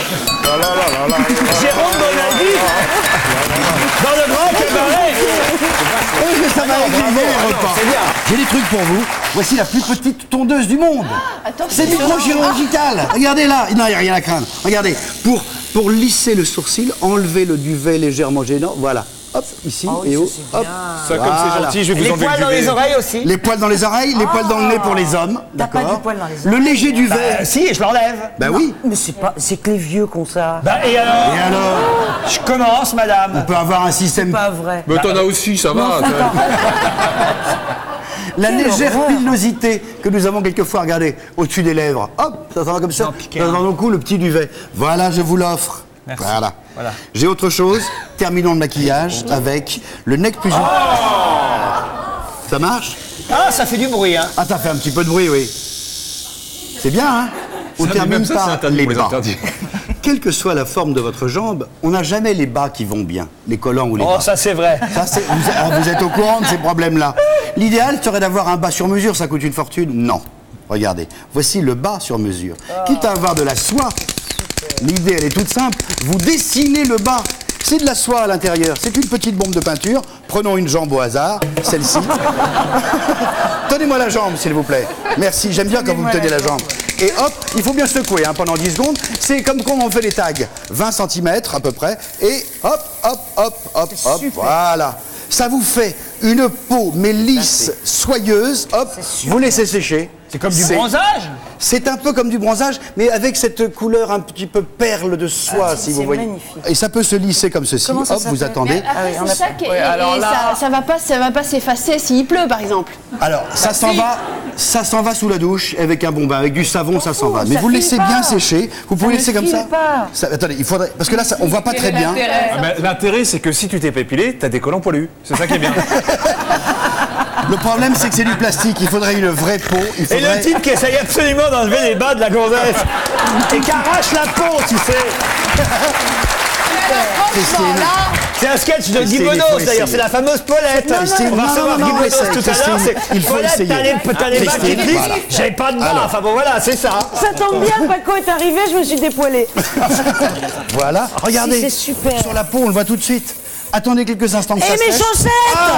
Jérôme Bonaldi. Dans le grand cabaret. Ça m'a égrillé les repas. C'est bien. J'ai des trucs pour vous. Voici la plus petite tondeuse du monde. C'est microchirurgical. Regardez là. Non, il n'y a rien à craindre. Regardez. Pour lisser le sourcil, enlever le duvet légèrement gênant. Voilà. Hop, ici et haut. Hop. Ça, comme c'est gentil, je vais vous Les enlever poils le dans duvet. les oreilles aussi. Les poils dans les oreilles, les poils dans le nez pour les hommes. T'as pas D'accord. du poil dans les Le léger duvet. Si, je l'enlève. Bah oui. Mais c'est que les vieux qu'on ça. Bah, et alors Et alors, Je commence, madame. on peut avoir un système. Pas vrai. Mais t'en as aussi, ça va. La Quelle légère horreur. pilosité que nous avons quelquefois, regardez, au-dessus des lèvres. Hop, ça s'en va comme ça. Dans le cou, le petit duvet. Voilà, je vous l'offre. Merci. Voilà. Voilà. J'ai autre chose. Terminons le maquillage avec le nec plus ultra. Ça marche? Ah, ça fait du bruit, hein. Ah, ça fait un petit peu de bruit, oui. C'est bien, hein? On termine par les bas. Quelle que soit la forme de votre jambe, on n'a jamais les bas qui vont bien, les collants ou les Oh, bas. ça c'est vrai. Vous êtes au courant de ces problèmes-là. L'idéal serait d'avoir un bas sur mesure, ça coûte une fortune? Non. Regardez, voici le bas sur mesure. Quitte à avoir de la soie, l'idée elle est toute simple, vous dessinez le bas. C'est de la soie à l'intérieur, c'est une petite bombe de peinture. Prenons une jambe au hasard, celle-ci. Tenez-moi la jambe, s'il vous plaît. Merci, j'aime bien quand vous me tenez la jambe. Et hop, il faut bien secouer pendant 10 secondes. C'est comme quand on fait les tags, 20 cm à peu près. Et hop, hop, hop, hop, hop, voilà. Ça vous fait une peau, mais lisse, soyeuse. Hop, vous laissez sécher. C'est comme du bronzage. C'est un peu comme du bronzage, mais avec cette couleur un petit peu perle de soie, si vous voyez. magnifique. Et ça peut se lisser comme ceci. Comment ça Hop, vous s'appelle attendez. C'est ça qui Ouais, alors et là- ça va pas s'effacer s'il pleut, par exemple. Alors, ça s'en va sous la douche avec un bon bain, avec du savon, ça s'en va. Mais ça vous file laissez pas. bien sécher. Vous pouvez ne laisser comme file ça. pas. Attendez, il faudrait parce que là, on voit pas très bien. L'intérêt, c'est que si tu t'es pas épilé, t'as des collants poilus. C'est ça qui est bien. Le problème, c'est que c'est du plastique. Il faudrait une vraie peau. Il Et faudrait... le type qui essaye absolument d'enlever les bas de la gonzesse et qui arrache la peau, tu sais. Franchement, là, C'est un sketch de Guy Christine, il faut Bedos d'ailleurs, essayer. c'est la fameuse Paulette. Christine, On va non, recevoir non, Guy non, Bedos essaye, tout à l'heure. Christine, C'est il faut Paulette, essayer. t'as les bas qui Christine, glissent. voilà. J'ai pas de bas. Alors. Enfin bon, voilà, c'est ça. ça tombe bien, Paco est arrivé, je me suis dépoilée. Voilà. Regardez. c'est super. Sur la peau, on le voit tout de suite. Attendez quelques instants que ça Et mes sèche. chaussettes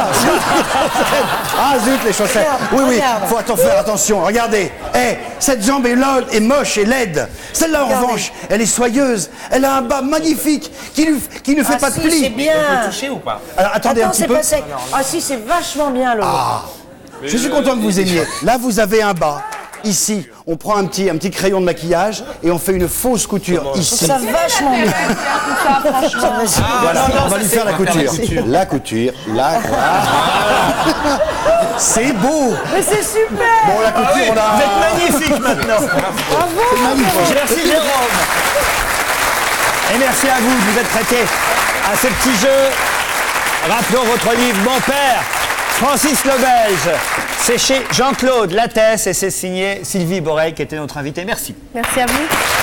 Ah zut, les chaussettes. Oui, oui, regarde. faut faire attention. Regardez. Cette jambe est moche et laide. Celle-là, en Regardez. revanche, elle est soyeuse. Elle a un bas magnifique qui ne fait pas de si, plis. c'est bien. Toucher ou pas? Alors, attendez un Attends, petit c'est peu. pas sec. Ah si, c'est vachement bien, Lolo. Je suis content que vous aimiez. Là, vous avez un bas. Ici, on prend un petit crayon de maquillage et on fait une fausse couture ici. Ça vachement bien. Voilà, on va lui faire la couture. La couture, la voilà. C'est beau. Mais c'est super. Bon, la couture, on Vous a... êtes magnifique maintenant. C'est magnifique. Merci Jérôme. Et merci à vous de vous être prêtés à ce petit jeu. Rappelons votre livre Mon père, Francis le Belge. C'est chez Jean-Claude Lattès et c'est signé Sylvie Borel qui était notre invitée. Merci. Merci à vous.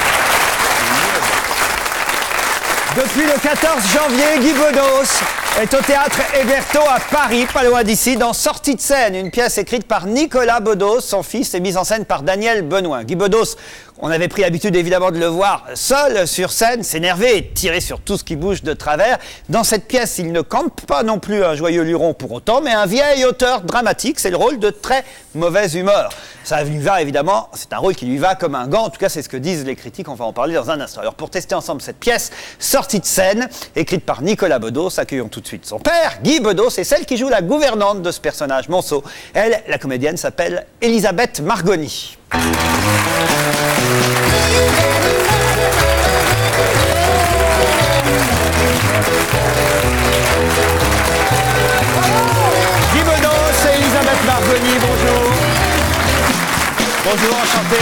Depuis le 14 janvier, Guy Bedos est au théâtre Héberto à Paris, pas loin d'ici, dans Sortie de scène, une pièce écrite par Nicolas Bedos, son fils, et mise en scène par Daniel Benoît. Guy Bedos, on avait pris l'habitude évidemment de le voir seul sur scène, s'énerver et tirer sur tout ce qui bouge de travers. Dans cette pièce, il ne campe pas non plus un joyeux luron pour autant, mais un vieil auteur dramatique, c'est le rôle de très mauvaise humeur. Ça lui va évidemment, c'est un rôle qui lui va comme un gant, en tout cas c'est ce que disent les critiques, on va en parler dans un instant. Alors pour tester ensemble cette pièce, Sortie de scène, écrite par Nicolas Bedos, accueillons tout de suite son père, Guy Bedos, et celle qui joue la gouvernante de ce personnage, Monceau. Elle, la comédienne, s'appelle Elisabeth Margoni. Guy Bedos et Elisabeth Margoni, bonjour. Bonjour, enchanté.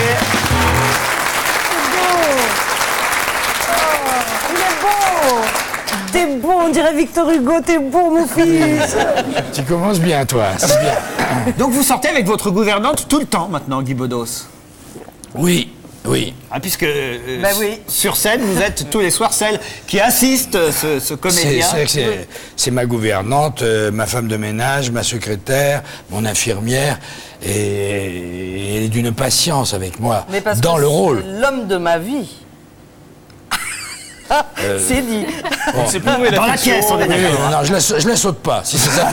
Il est beau. T'es beau, on dirait Victor Hugo, t'es beau, mon fils. Tu commences bien, toi. C'est bien. Donc vous sortez avec votre gouvernante tout le temps maintenant, Guy Bedos. Oui. Oui. Hein, puisque oui. sur scène, vous êtes tous les soirs celle qui assiste ce comédien. C'est ma gouvernante, ma femme de ménage, ma secrétaire, mon infirmière, et elle est d'une patience avec moi Mais parce dans que le rôle. c'est l'homme de ma vie. C'est dit. C'est plus où est Dans la fiction. pièce, on est Oui, d'accord. non, je la saute pas. Si c'est ça.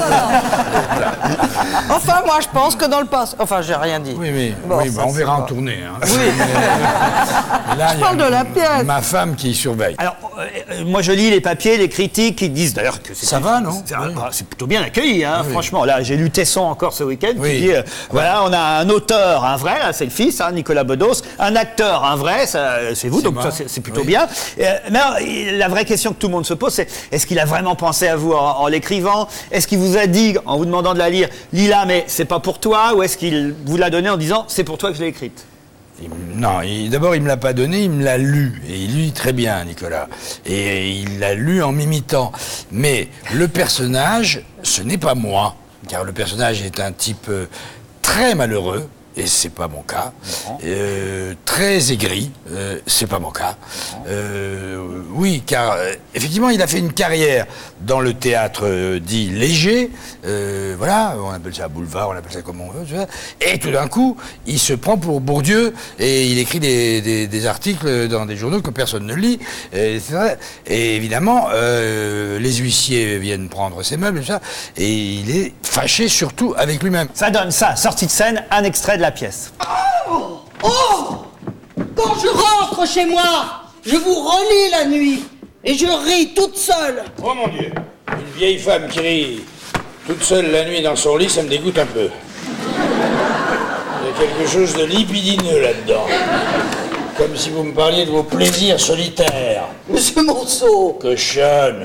Enfin, moi, je pense que dans le passé... Enfin, j'ai rien dit. Oui, Bon, oui, ça, on c'est verra en pas- tournée. Hein. Oui. Mais là, il y a parle de la pièce. Ma femme qui surveille. Alors, moi je lis les papiers, les critiques qui disent d'ailleurs que Ça va, non? c'est plutôt bien accueilli, hein, Oui. franchement. Là, j'ai lu Tesson encore ce week-end Oui. qui dit voilà, on a un auteur, un vrai, là, c'est le fils, hein, Nicolas Bedos, un acteur, un vrai, ça, c'est vous, donc moi. ça, c'est plutôt Oui. bien. Mais alors, la vraie question que tout le monde se pose, c'est est-ce qu'il a vraiment pensé à vous en l'écrivant? Est-ce qu'il vous a dit, en vous demandant de la lire, lis-la, mais c'est pas pour toi? Ou est-ce qu'il vous l'a donné en disant c'est pour toi que je l'ai écrite? Non, d'abord, il me l'a pas donné, il me l'a lu. Et il lit très bien, Nicolas. Et il l'a lu en m'imitant. Mais le personnage, ce n'est pas moi. Car le personnage est un type très malheureux. Et c'est pas mon cas. Très aigri, c'est pas mon cas. Oui, car effectivement, il a fait une carrière dans le théâtre dit léger. Voilà, on appelle ça boulevard, on appelle ça comme on veut. Tu vois. Et tout d'un coup, il se prend pour Bourdieu et il écrit des articles dans des journaux que personne ne lit. Etc. Et évidemment, les huissiers viennent prendre ses meubles et tout ça. Et il est fâché surtout avec lui-même. Ça donne ça, sortie de scène, un extrait de la pièce. Oh! Quand je rentre chez moi, je vous relis la nuit et je ris toute seule. Oh mon Dieu, une vieille femme qui rit toute seule la nuit dans son lit, ça me dégoûte un peu. Il y a quelque chose de lipidineux là-dedans. Comme si vous me parliez de vos plaisirs solitaires. Monsieur Monceau, Cochonne.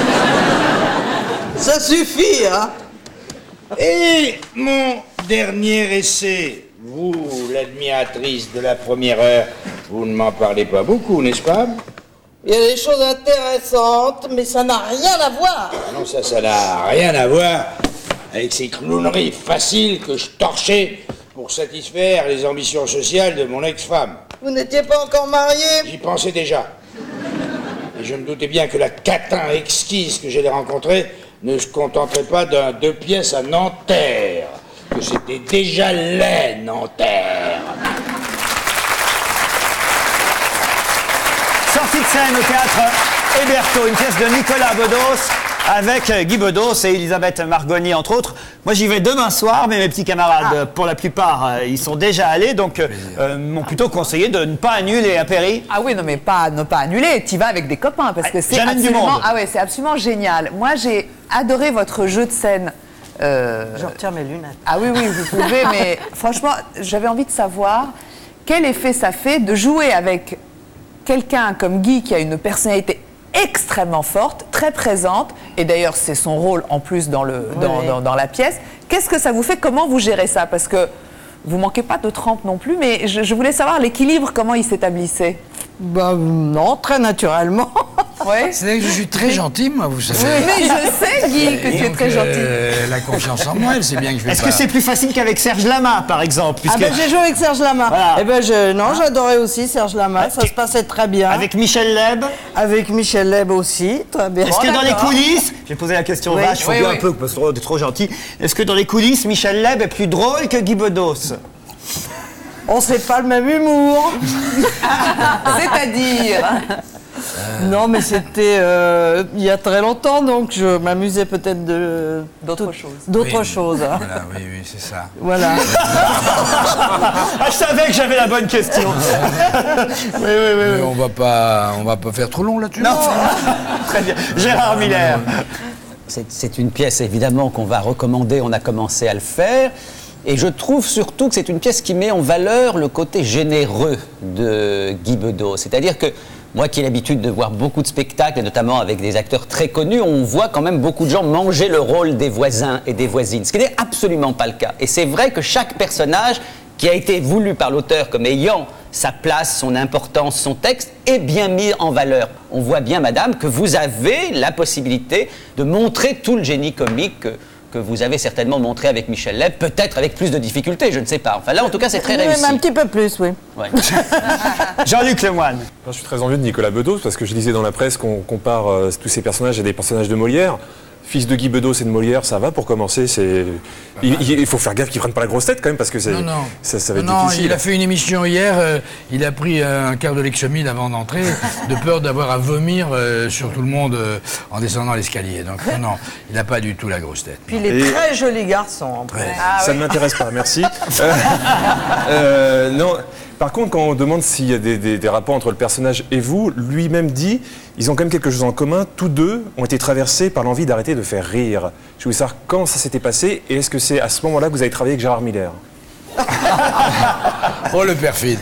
ça suffit, hein? Et mon dernier essai, vous, l'admiratrice de la première heure, vous ne m'en parlez pas beaucoup, n'est-ce pas? Il y a des choses intéressantes, mais ça n'a rien à voir. Ah non, ça n'a rien à voir avec ces clowneries faciles que je torchais pour satisfaire les ambitions sociales de mon ex-femme. Vous n'étiez pas encore marié? J'y pensais déjà. Et je me doutais bien que la catin exquise que j'allais rencontrer ne se contenterait pas d'un 2 pièces à Nanterre, que c'était déjà laid, Nanterre. Sortie de scène au théâtre Hébertot, une pièce de Nicolas Bedos avec Guy Bedos et Elisabeth Margoni entre autres. Moi j'y vais demain soir, mais mes petits camarades, pour la plupart, ils sont déjà allés, donc m'ont plutôt conseillé de ne pas annuler à Péry. Ah oui, non mais ne pas annuler, tu vas avec des copains parce que c'est J'amène du absolument, monde. ah ouais, c'est absolument génial. Moi j'ai adoré votre jeu de scène. Je retire mes lunettes. Ah oui, oui, vous pouvez, mais franchement, j'avais envie de savoir quel effet ça fait de jouer avec quelqu'un comme Guy qui a une personnalité extrêmement forte, très présente, et d'ailleurs c'est son rôle en plus dans la pièce. Qu'est-ce que ça vous fait? Comment vous gérez ça? Parce que vous manquez pas de trempe non plus, mais je voulais savoir l'équilibre, comment il s'établissait. Bah non, très naturellement. Ouais. C'est-à-dire que je suis très gentil, moi, vous savez. Mais je sais, Guy, que tu es Donc, très gentil. la confiance en moi, elle sait bien que je vais Est-ce pas... que c'est plus facile qu'avec Serge Lama, par exemple? Ah ben j'ai joué avec Serge Lama. Voilà. Eh ben j'adorais aussi Serge Lama, ça se passait très bien. Avec Michel Leb? Avec Michel Leb aussi, très bien. Est-ce que dans les coulisses, j'ai posé la question Oui, vache, faut oui, bien oui. un peu, parce que t'es trop gentil. Est-ce que dans les coulisses, Michel Leb est plus drôle que Guy Bedos? On sait pas le même humour. C'est-à-dire Non, mais c'était il y a très longtemps, donc je m'amusais peut-être d'autres choses. D'autres choses. Hein. Voilà, oui, c'est ça. Voilà. Ah, je savais que j'avais la bonne question. Oui. Mais on va pas faire trop long là-dessus. Non, très bien. Gérard Miller. C'est une pièce évidemment qu'on va recommander, on a commencé à le faire. Et je trouve surtout que c'est une pièce qui met en valeur le côté généreux de Guy Bedos. C'est-à-dire que moi qui ai l'habitude de voir beaucoup de spectacles, et notamment avec des acteurs très connus, on voit quand même beaucoup de gens manger le rôle des voisins et des voisines, ce qui n'est absolument pas le cas. Et c'est vrai que chaque personnage qui a été voulu par l'auteur comme ayant sa place, son importance, son texte, est bien mis en valeur. On voit bien, madame, que vous avez la possibilité de montrer tout le génie comique que vous avez certainement montré avec Michel Leb, peut-être avec plus de difficultés, je ne sais pas. Enfin là, en tout cas, c'est très réussi. Un petit peu plus, oui. Ouais. Jean-Luc Lemoyne. Je suis très envieux de Nicolas Bedos parce que je lisais dans la presse qu'on compare tous ces personnages à des personnages de Molière. Fils de Guy Bedos et de Molière, ça va pour commencer. Il faut faire gaffe qu'ils prennent pas la grosse tête quand même parce que ça va être difficile. Il a fait une émission hier, il a pris un quart de Lexomil avant d'entrer, de peur d'avoir à vomir sur tout le monde en descendant l'escalier. Donc non, il n'a pas du tout la grosse tête. Puis il est très joli garçon en plus. Ça ne m'intéresse pas, merci. Non. Par contre, quand on demande s'il y a des rapports entre le personnage et vous, lui-même dit, ils ont quand même quelque chose en commun. Tous deux ont été traversés par l'envie d'arrêter de faire rire. Je voulais savoir quand ça s'était passé et est-ce que c'est à ce moment-là que vous avez travaillé avec Gérard Miller? Oh, le perfide.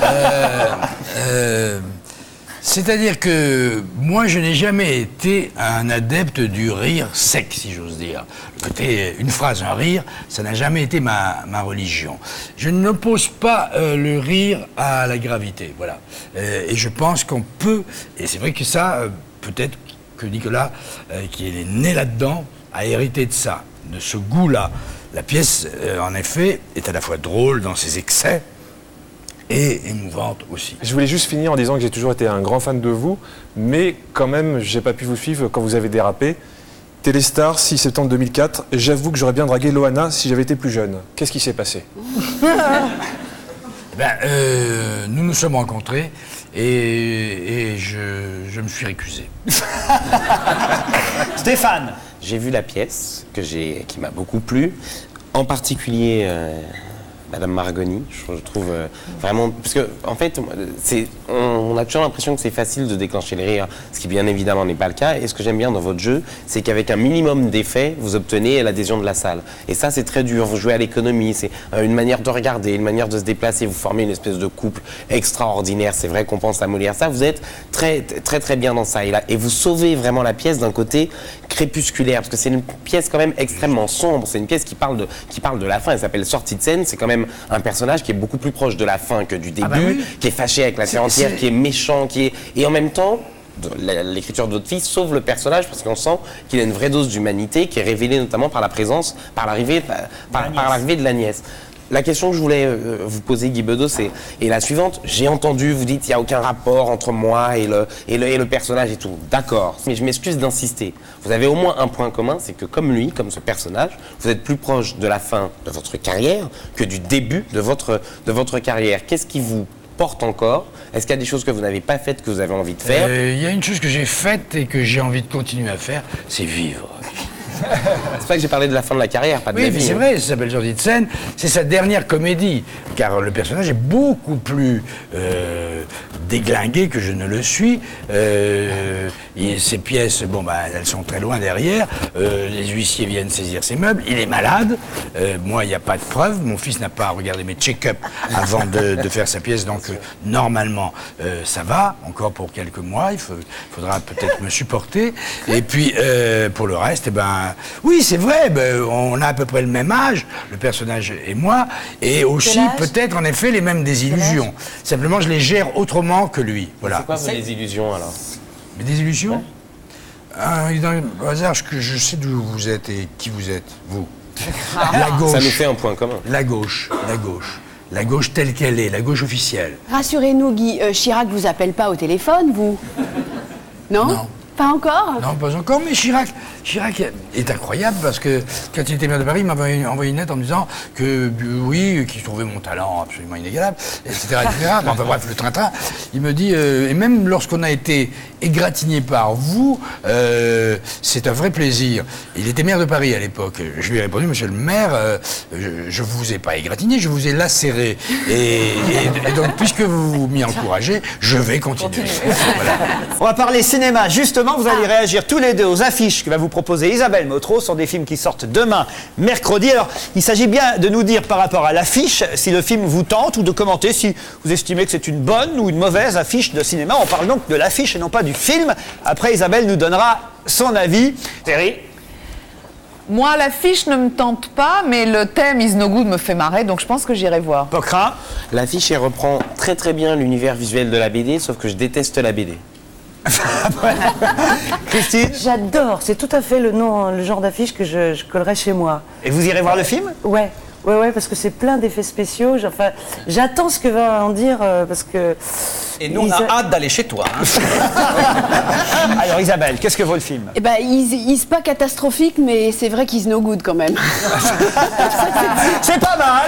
C'est-à-dire que moi, je n'ai jamais été un adepte du rire sec, si j'ose dire. Le côté, une phrase, un rire, ça n'a jamais été ma religion. Je n'oppose pas le rire à la gravité, voilà. Et je pense qu'on peut, et c'est vrai que ça, peut-être que Nicolas, qui est né là-dedans, a hérité de ça, de ce goût-là. La pièce, en effet, est à la fois drôle dans ses excès, et émouvante aussi. Je voulais juste finir en disant que j'ai toujours été un grand fan de vous, mais quand même, j'ai pas pu vous suivre quand vous avez dérapé. Téléstar, 6 septembre 2004, j'avoue que j'aurais bien dragué Loana si j'avais été plus jeune. Qu'est-ce qui s'est passé? Nous nous sommes rencontrés et je me suis récusé. Stéphane. J'ai vu la pièce qui m'a beaucoup plu, en particulier Madame Margoni, je trouve vraiment... Parce que, en fait, on a toujours l'impression que c'est facile de déclencher le rire, ce qui bien évidemment n'est pas le cas. Et ce que j'aime bien dans votre jeu, c'est qu'avec un minimum d'effets, vous obtenez l'adhésion de la salle. Et ça, c'est très dur. Vous jouez à l'économie, c'est une manière de regarder, une manière de se déplacer. Vous formez une espèce de couple extraordinaire. C'est vrai qu'on pense à Molière. Ça, vous êtes très, très, très bien dans ça. Et vous sauvez vraiment la pièce d'un côté crépusculaire, parce que c'est une pièce quand même extrêmement sombre. C'est une pièce qui parle de la fin. Elle s'appelle Sortie de scène. C'est quand même un personnage qui est beaucoup plus proche de la fin que du début, qui est fâché avec la terre entière, qui est méchant, et en même temps, l'écriture de votre fils sauve le personnage parce qu'on sent qu'il a une vraie dose d'humanité qui est révélée notamment par l'arrivée de la nièce. La question que je voulais vous poser, Guy Bedos, est la suivante. J'ai entendu, vous dites qu'il n'y a aucun rapport entre moi et le personnage et tout. D'accord, mais je m'excuse d'insister. Vous avez au moins un point commun, c'est que comme lui, comme ce personnage, vous êtes plus proche de la fin de votre carrière que du début de votre carrière. Qu'est-ce qui vous porte encore? Est-ce qu'il y a des choses que vous n'avez pas faites que vous avez envie de faire? Il y a une chose que j'ai faite et que j'ai envie de continuer à faire, c'est vivre. C'est pas que j'ai parlé de la fin de la carrière, pas de la vie. Oui, mais c'est vrai, ça s'appelle Sortie de scène. C'est sa dernière comédie, car le personnage est beaucoup plus déglingué que je ne le suis. Et ses pièces, elles sont très loin derrière. Les huissiers viennent saisir ses meubles. Il est malade. Moi, il n'y a pas de preuve. Mon fils n'a pas regardé mes check-up avant de faire sa pièce, donc normalement, ça va. Encore pour quelques mois, il faudra peut-être me supporter. Et puis, pour le reste, oui, c'est vrai, on a à peu près le même âge, le personnage et moi, et aussi peut-être en effet les mêmes désillusions. Simplement, je les gère autrement que lui. Voilà. C'est quoi vos désillusions alors? Mes désillusions? Au hasard, je sais d'où vous êtes et qui vous êtes, vous. La gauche. Ça nous fait un point commun. La gauche. La gauche telle qu'elle est, la gauche officielle. Rassurez-nous, Guy, Chirac vous appelle pas au téléphone, vous? Non. Pas encore? Non, pas encore, mais Chirac est incroyable parce que quand il était maire de Paris, il m'avait envoyé une lettre en me disant que oui, qu'il trouvait mon talent absolument inégalable, etc. Enfin bref, le train-train. Il me dit, et même lorsqu'on a été égratigné par vous, c'est un vrai plaisir. Il était maire de Paris à l'époque. Je lui ai répondu, monsieur le maire, je vous ai pas égratigné, je vous ai lacéré. Et donc, puisque vous m'y encouragez, je vais continuer. Voilà. On va parler cinéma. Justement, vous allez réagir tous les deux aux affiches que va vous proposer Isabelle Motro sur des films qui sortent demain, mercredi. Alors, il s'agit bien de nous dire par rapport à l'affiche si le film vous tente ou de commenter si vous estimez que c'est une bonne ou une mauvaise affiche de cinéma. On parle donc de l'affiche et non pas du film. Après, Isabelle nous donnera son avis. Thierry? Moi, l'affiche ne me tente pas, mais le thème Is No Good me fait marrer, donc je pense que j'irai voir. Pocrin? L'affiche, elle reprend très très bien l'univers visuel de la BD, sauf que je déteste la BD. Christine? J'adore, c'est tout à fait le genre d'affiche que je collerais chez moi. Et vous irez voir le film? Ouais, parce que c'est plein d'effets spéciaux. Enfin, j'attends ce que va en dire parce que. Et nous, on a hâte d'aller chez toi. Hein. Alors Isabelle, qu'est-ce que vaut le film? Eh ben, c'est pas catastrophique, mais c'est vrai qu'il no good quand même. C'est pas mal.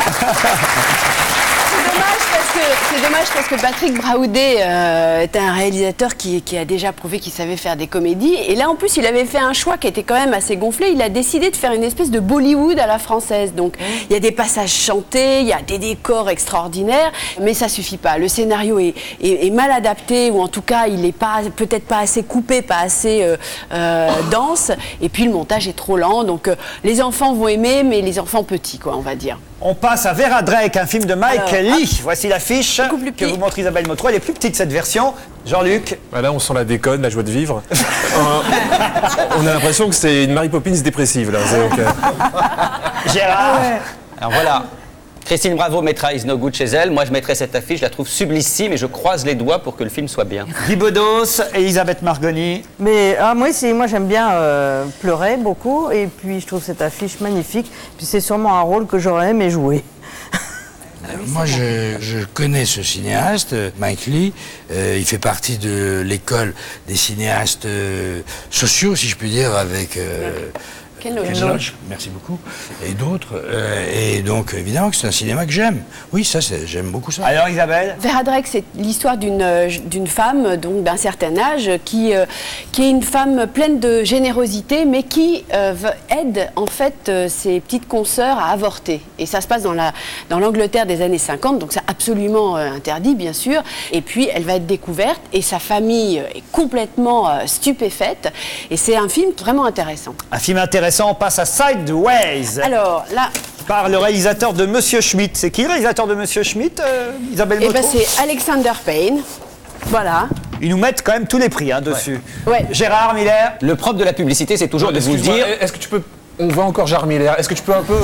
C'est dommage parce que Patrick Braoudé est un réalisateur qui a déjà prouvé qu'il savait faire des comédies. Et là, en plus, il avait fait un choix qui était quand même assez gonflé. Il a décidé de faire une espèce de Bollywood à la française. Donc, il y a des passages chantés, il y a des décors extraordinaires, mais ça suffit pas. Le scénario est mal adapté, ou en tout cas, il est peut-être pas assez coupé, pas assez dense. Et puis, le montage est trop lent. Donc, les enfants vont aimer, mais les enfants petits, quoi, on va dire. On passe à Vera Drake, un film de Mike Lee. Voici l'affiche que vous montre Isabelle Motro. Elle est plus petite, cette version. Jean-Luc? Là, on sent la déconne, la joie de vivre. On a l'impression que c'est une Mary Poppins dépressive, là. Gérard? Alors voilà. Christine Bravo mettra Is No Good chez elle. Moi, je mettrai cette affiche, je la trouve sublissime et je croise les doigts pour que le film soit bien. Guy Bedos et Elisabeth Margoni. Mais moi j'aime bien pleurer beaucoup et puis je trouve cette affiche magnifique. Puis c'est sûrement un rôle que j'aurais aimé jouer. Moi, je connais ce cinéaste, Mike Lee. Il fait partie de l'école des cinéastes sociaux, si je puis dire, avec Ken Loach, merci beaucoup, et d'autres. Et donc, évidemment, que c'est un cinéma que j'aime. Oui, ça, j'aime beaucoup ça. Alors, Isabelle? Vera Drake, c'est l'histoire d'une femme donc d'un certain âge qui est une femme pleine de générosité, mais qui aide en fait ses petites consoeurs à avorter. Et ça se passe dans l'Angleterre des années 50, donc c'est absolument interdit, bien sûr. Et puis, elle va être découverte et sa famille est complètement stupéfaite. Et c'est un film vraiment intéressant. Un film intéressant, on passe à Sideways. Alors, là... Par le réalisateur de Monsieur Schmidt. C'est qui le réalisateur de Monsieur Schmidt, Isabelle Motro? Eh ben, c'est Alexander Payne. Voilà. Ils nous mettent quand même tous les prix dessus. Ouais. Gérard Miller? Le propre de la publicité, c'est toujours de vous dire... Est-ce que tu peux... On voit encore Gérard Miller. Est-ce que tu peux un peu...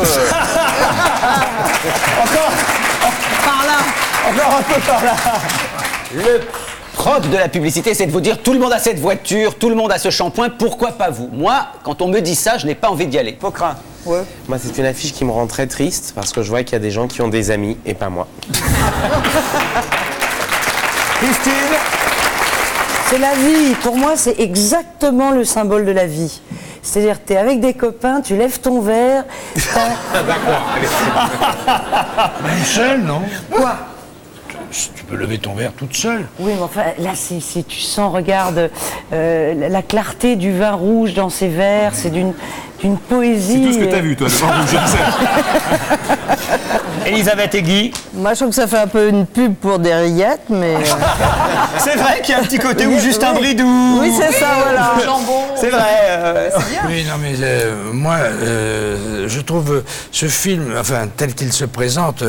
Encore par là. Encore un peu par là. Le propre de la publicité, c'est de vous dire tout le monde a cette voiture, tout le monde a ce shampoing, pourquoi pas vous? Moi, quand on me dit ça, je n'ai pas envie d'y aller. Pocrin? Ouais. Moi, c'est une affiche qui me rend très triste parce que je vois qu'il y a des gens qui ont des amis et pas moi. Christine? C'est la vie. Pour moi, c'est exactement le symbole de la vie. C'est-à-dire, tu es avec des copains, tu lèves ton verre. D'accord. Même seule, non? Quoi? Tu peux lever ton verre toute seule. Oui, mais enfin, là, tu sens, regarde, la clarté du vin rouge dans ces verres, c'est d'une poésie. C'est tout ce que t'as vu, toi, le vin rouge, je sais. Elisabeth et Guy? Moi je trouve que ça fait un peu une pub pour des rillettes, mais... C'est vrai qu'il y a un petit côté où juste un bridou. Oui, c'est ça, voilà. Jambon. C'est vrai. C'est bien. Oui, non, mais moi, je trouve ce film, enfin, tel qu'il se présente,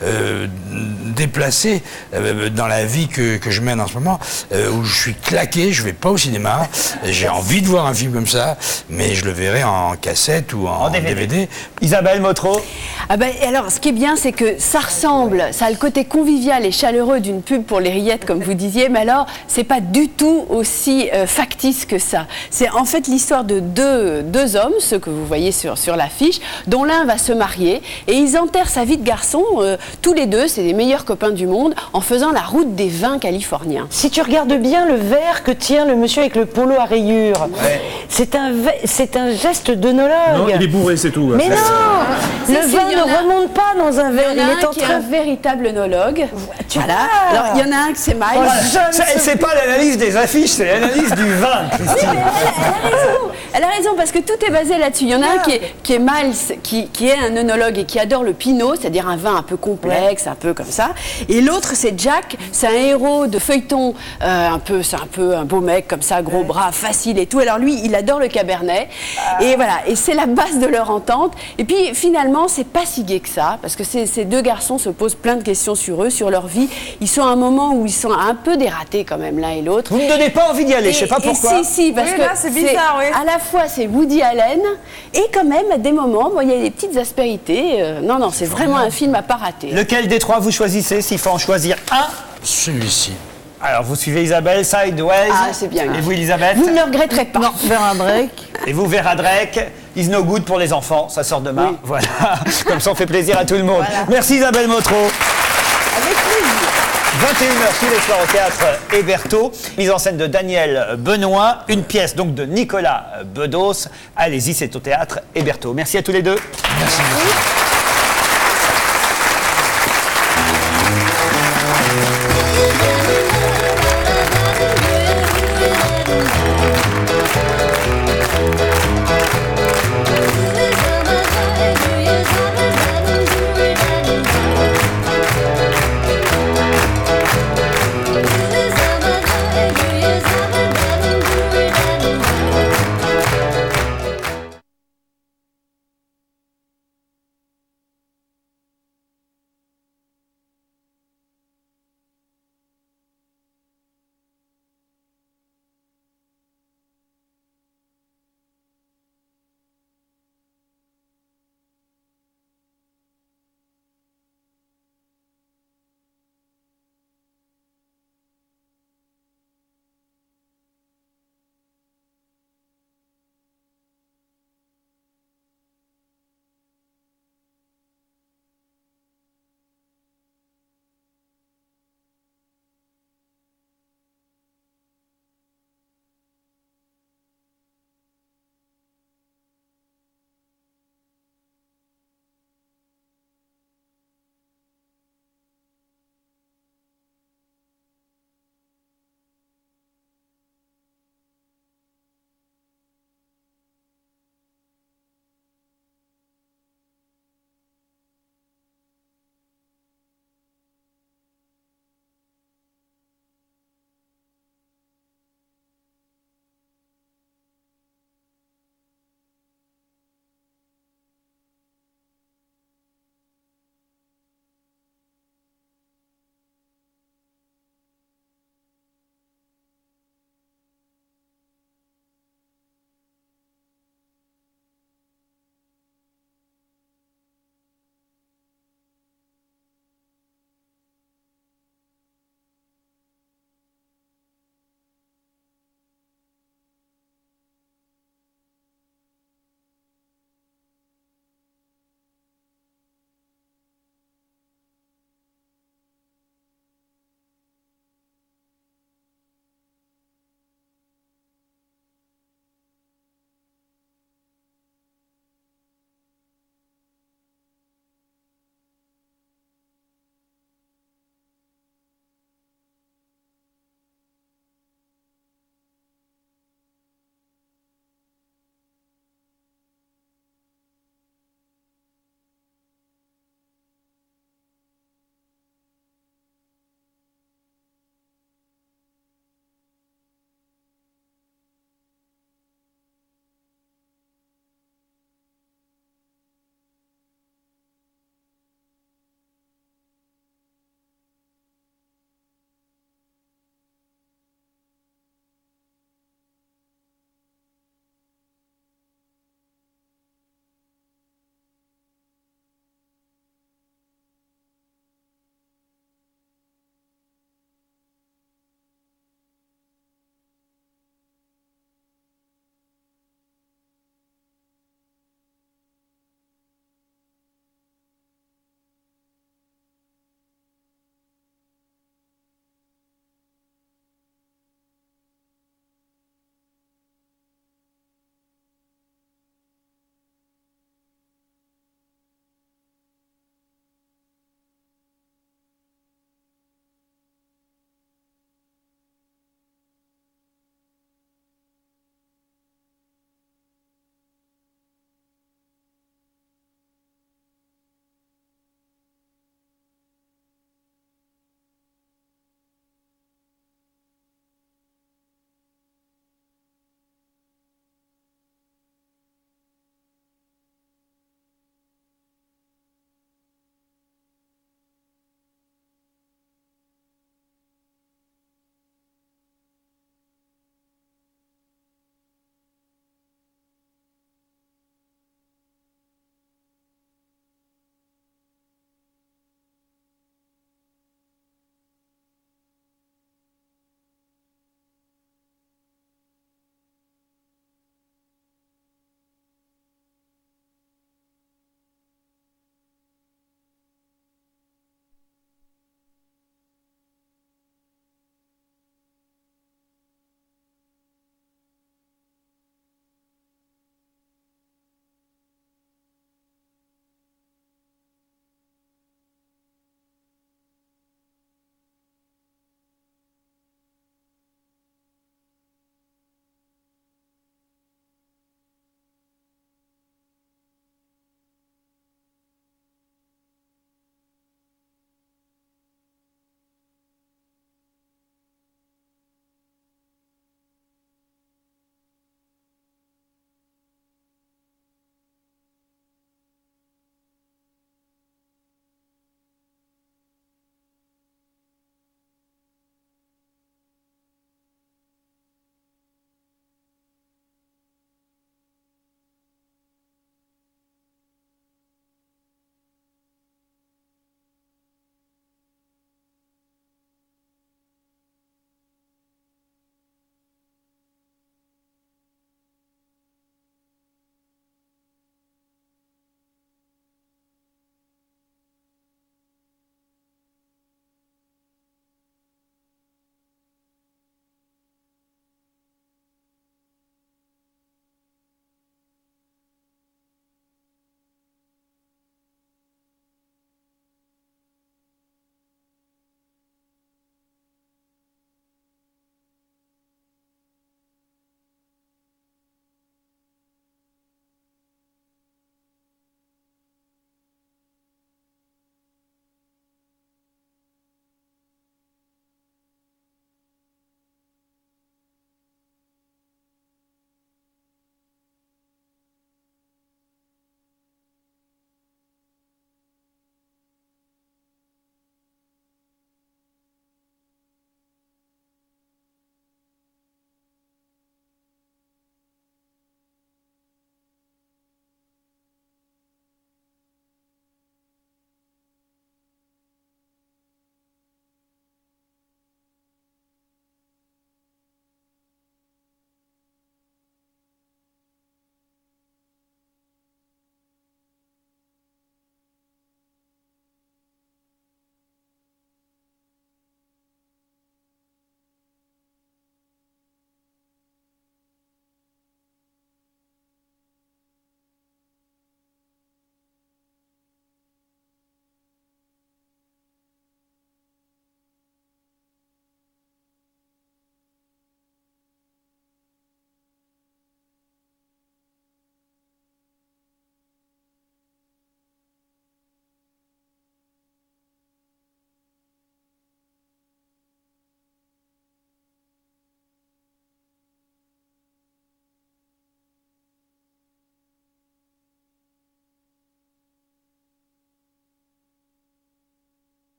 déplacé dans la vie que je mène en ce moment, où je suis claqué, je vais pas au cinéma, j'ai envie de voir un film comme ça, mais je le verrai en cassette ou en DVD. Isabelle Motro? Ah ben, alors, ce qui est bien, c'est que ça ressemble, ça a le côté convivial et chaleureux d'une pub pour les rillettes, comme vous disiez, mais alors, c'est pas du tout aussi factice que ça. C'est en fait l'histoire de deux hommes, ceux que vous voyez sur l'affiche, dont l'un va se marier, et ils enterrent sa vie de garçon, tous les deux, c'est les meilleurs copains du monde, en faisant la route des vins californiens. Si tu regardes bien le verre que tient le monsieur avec le polo à rayures, c'est un geste d'œnologue. Non, il est bourré, c'est tout. Mais non, le vin ne remonte pas dans un verre. Il y en a un qui est un véritable œnologue. Voilà. Alors, il y en a un qui c'est Miles. C'est pas l'analyse des affiches, c'est l'analyse du vin, Christine. Oui, elle a raison, parce que tout est basé là-dessus. Il y en a un qui est Miles, qui est un œnologue et qui adore le Pinot, c'est-à-dire un vin un peu complexe, un peu comme ça. Et l'autre, c'est Jack, c'est un héros de feuilleton, c'est un peu un beau mec comme ça, gros bras, facile et tout. Alors lui, il adore le Cabernet. Et voilà, et c'est la base de leur entente. Et puis finalement, c'est pas si gai que ça, parce que ces deux garçons se posent plein de questions sur eux, sur leur vie. Ils sont à un moment où ils sont un peu dératés quand même l'un et l'autre. Vous ne donnez pas envie d'y aller, je sais pas pourquoi. Si, parce que là, c'est bizarre, oui. À la fois c'est Woody Allen et quand même à des moments, il y a des petites aspérités. Non, c'est vraiment un film à pas rater. Lequel des trois vous choisissez, s'il faut en choisir un? Celui-ci. Alors, vous suivez Isabelle, Sideways. Ah, c'est bien. Et vous, Elisabeth? Vous ne le regretterez pas. Non, Vera Drake. Et vous, Vera Drake, Is No Good pour les enfants, ça sort demain. Oui. Voilà, comme ça on fait plaisir à tout le monde. Voilà. Merci Isabelle Motro. Avec plaisir. 21h tous les soirs au théâtre Hébertot. Mise en scène de Daniel Benoît, une pièce donc de Nicolas Bedos. Allez-y, c'est au théâtre Hébertot. Merci à tous les deux. Merci.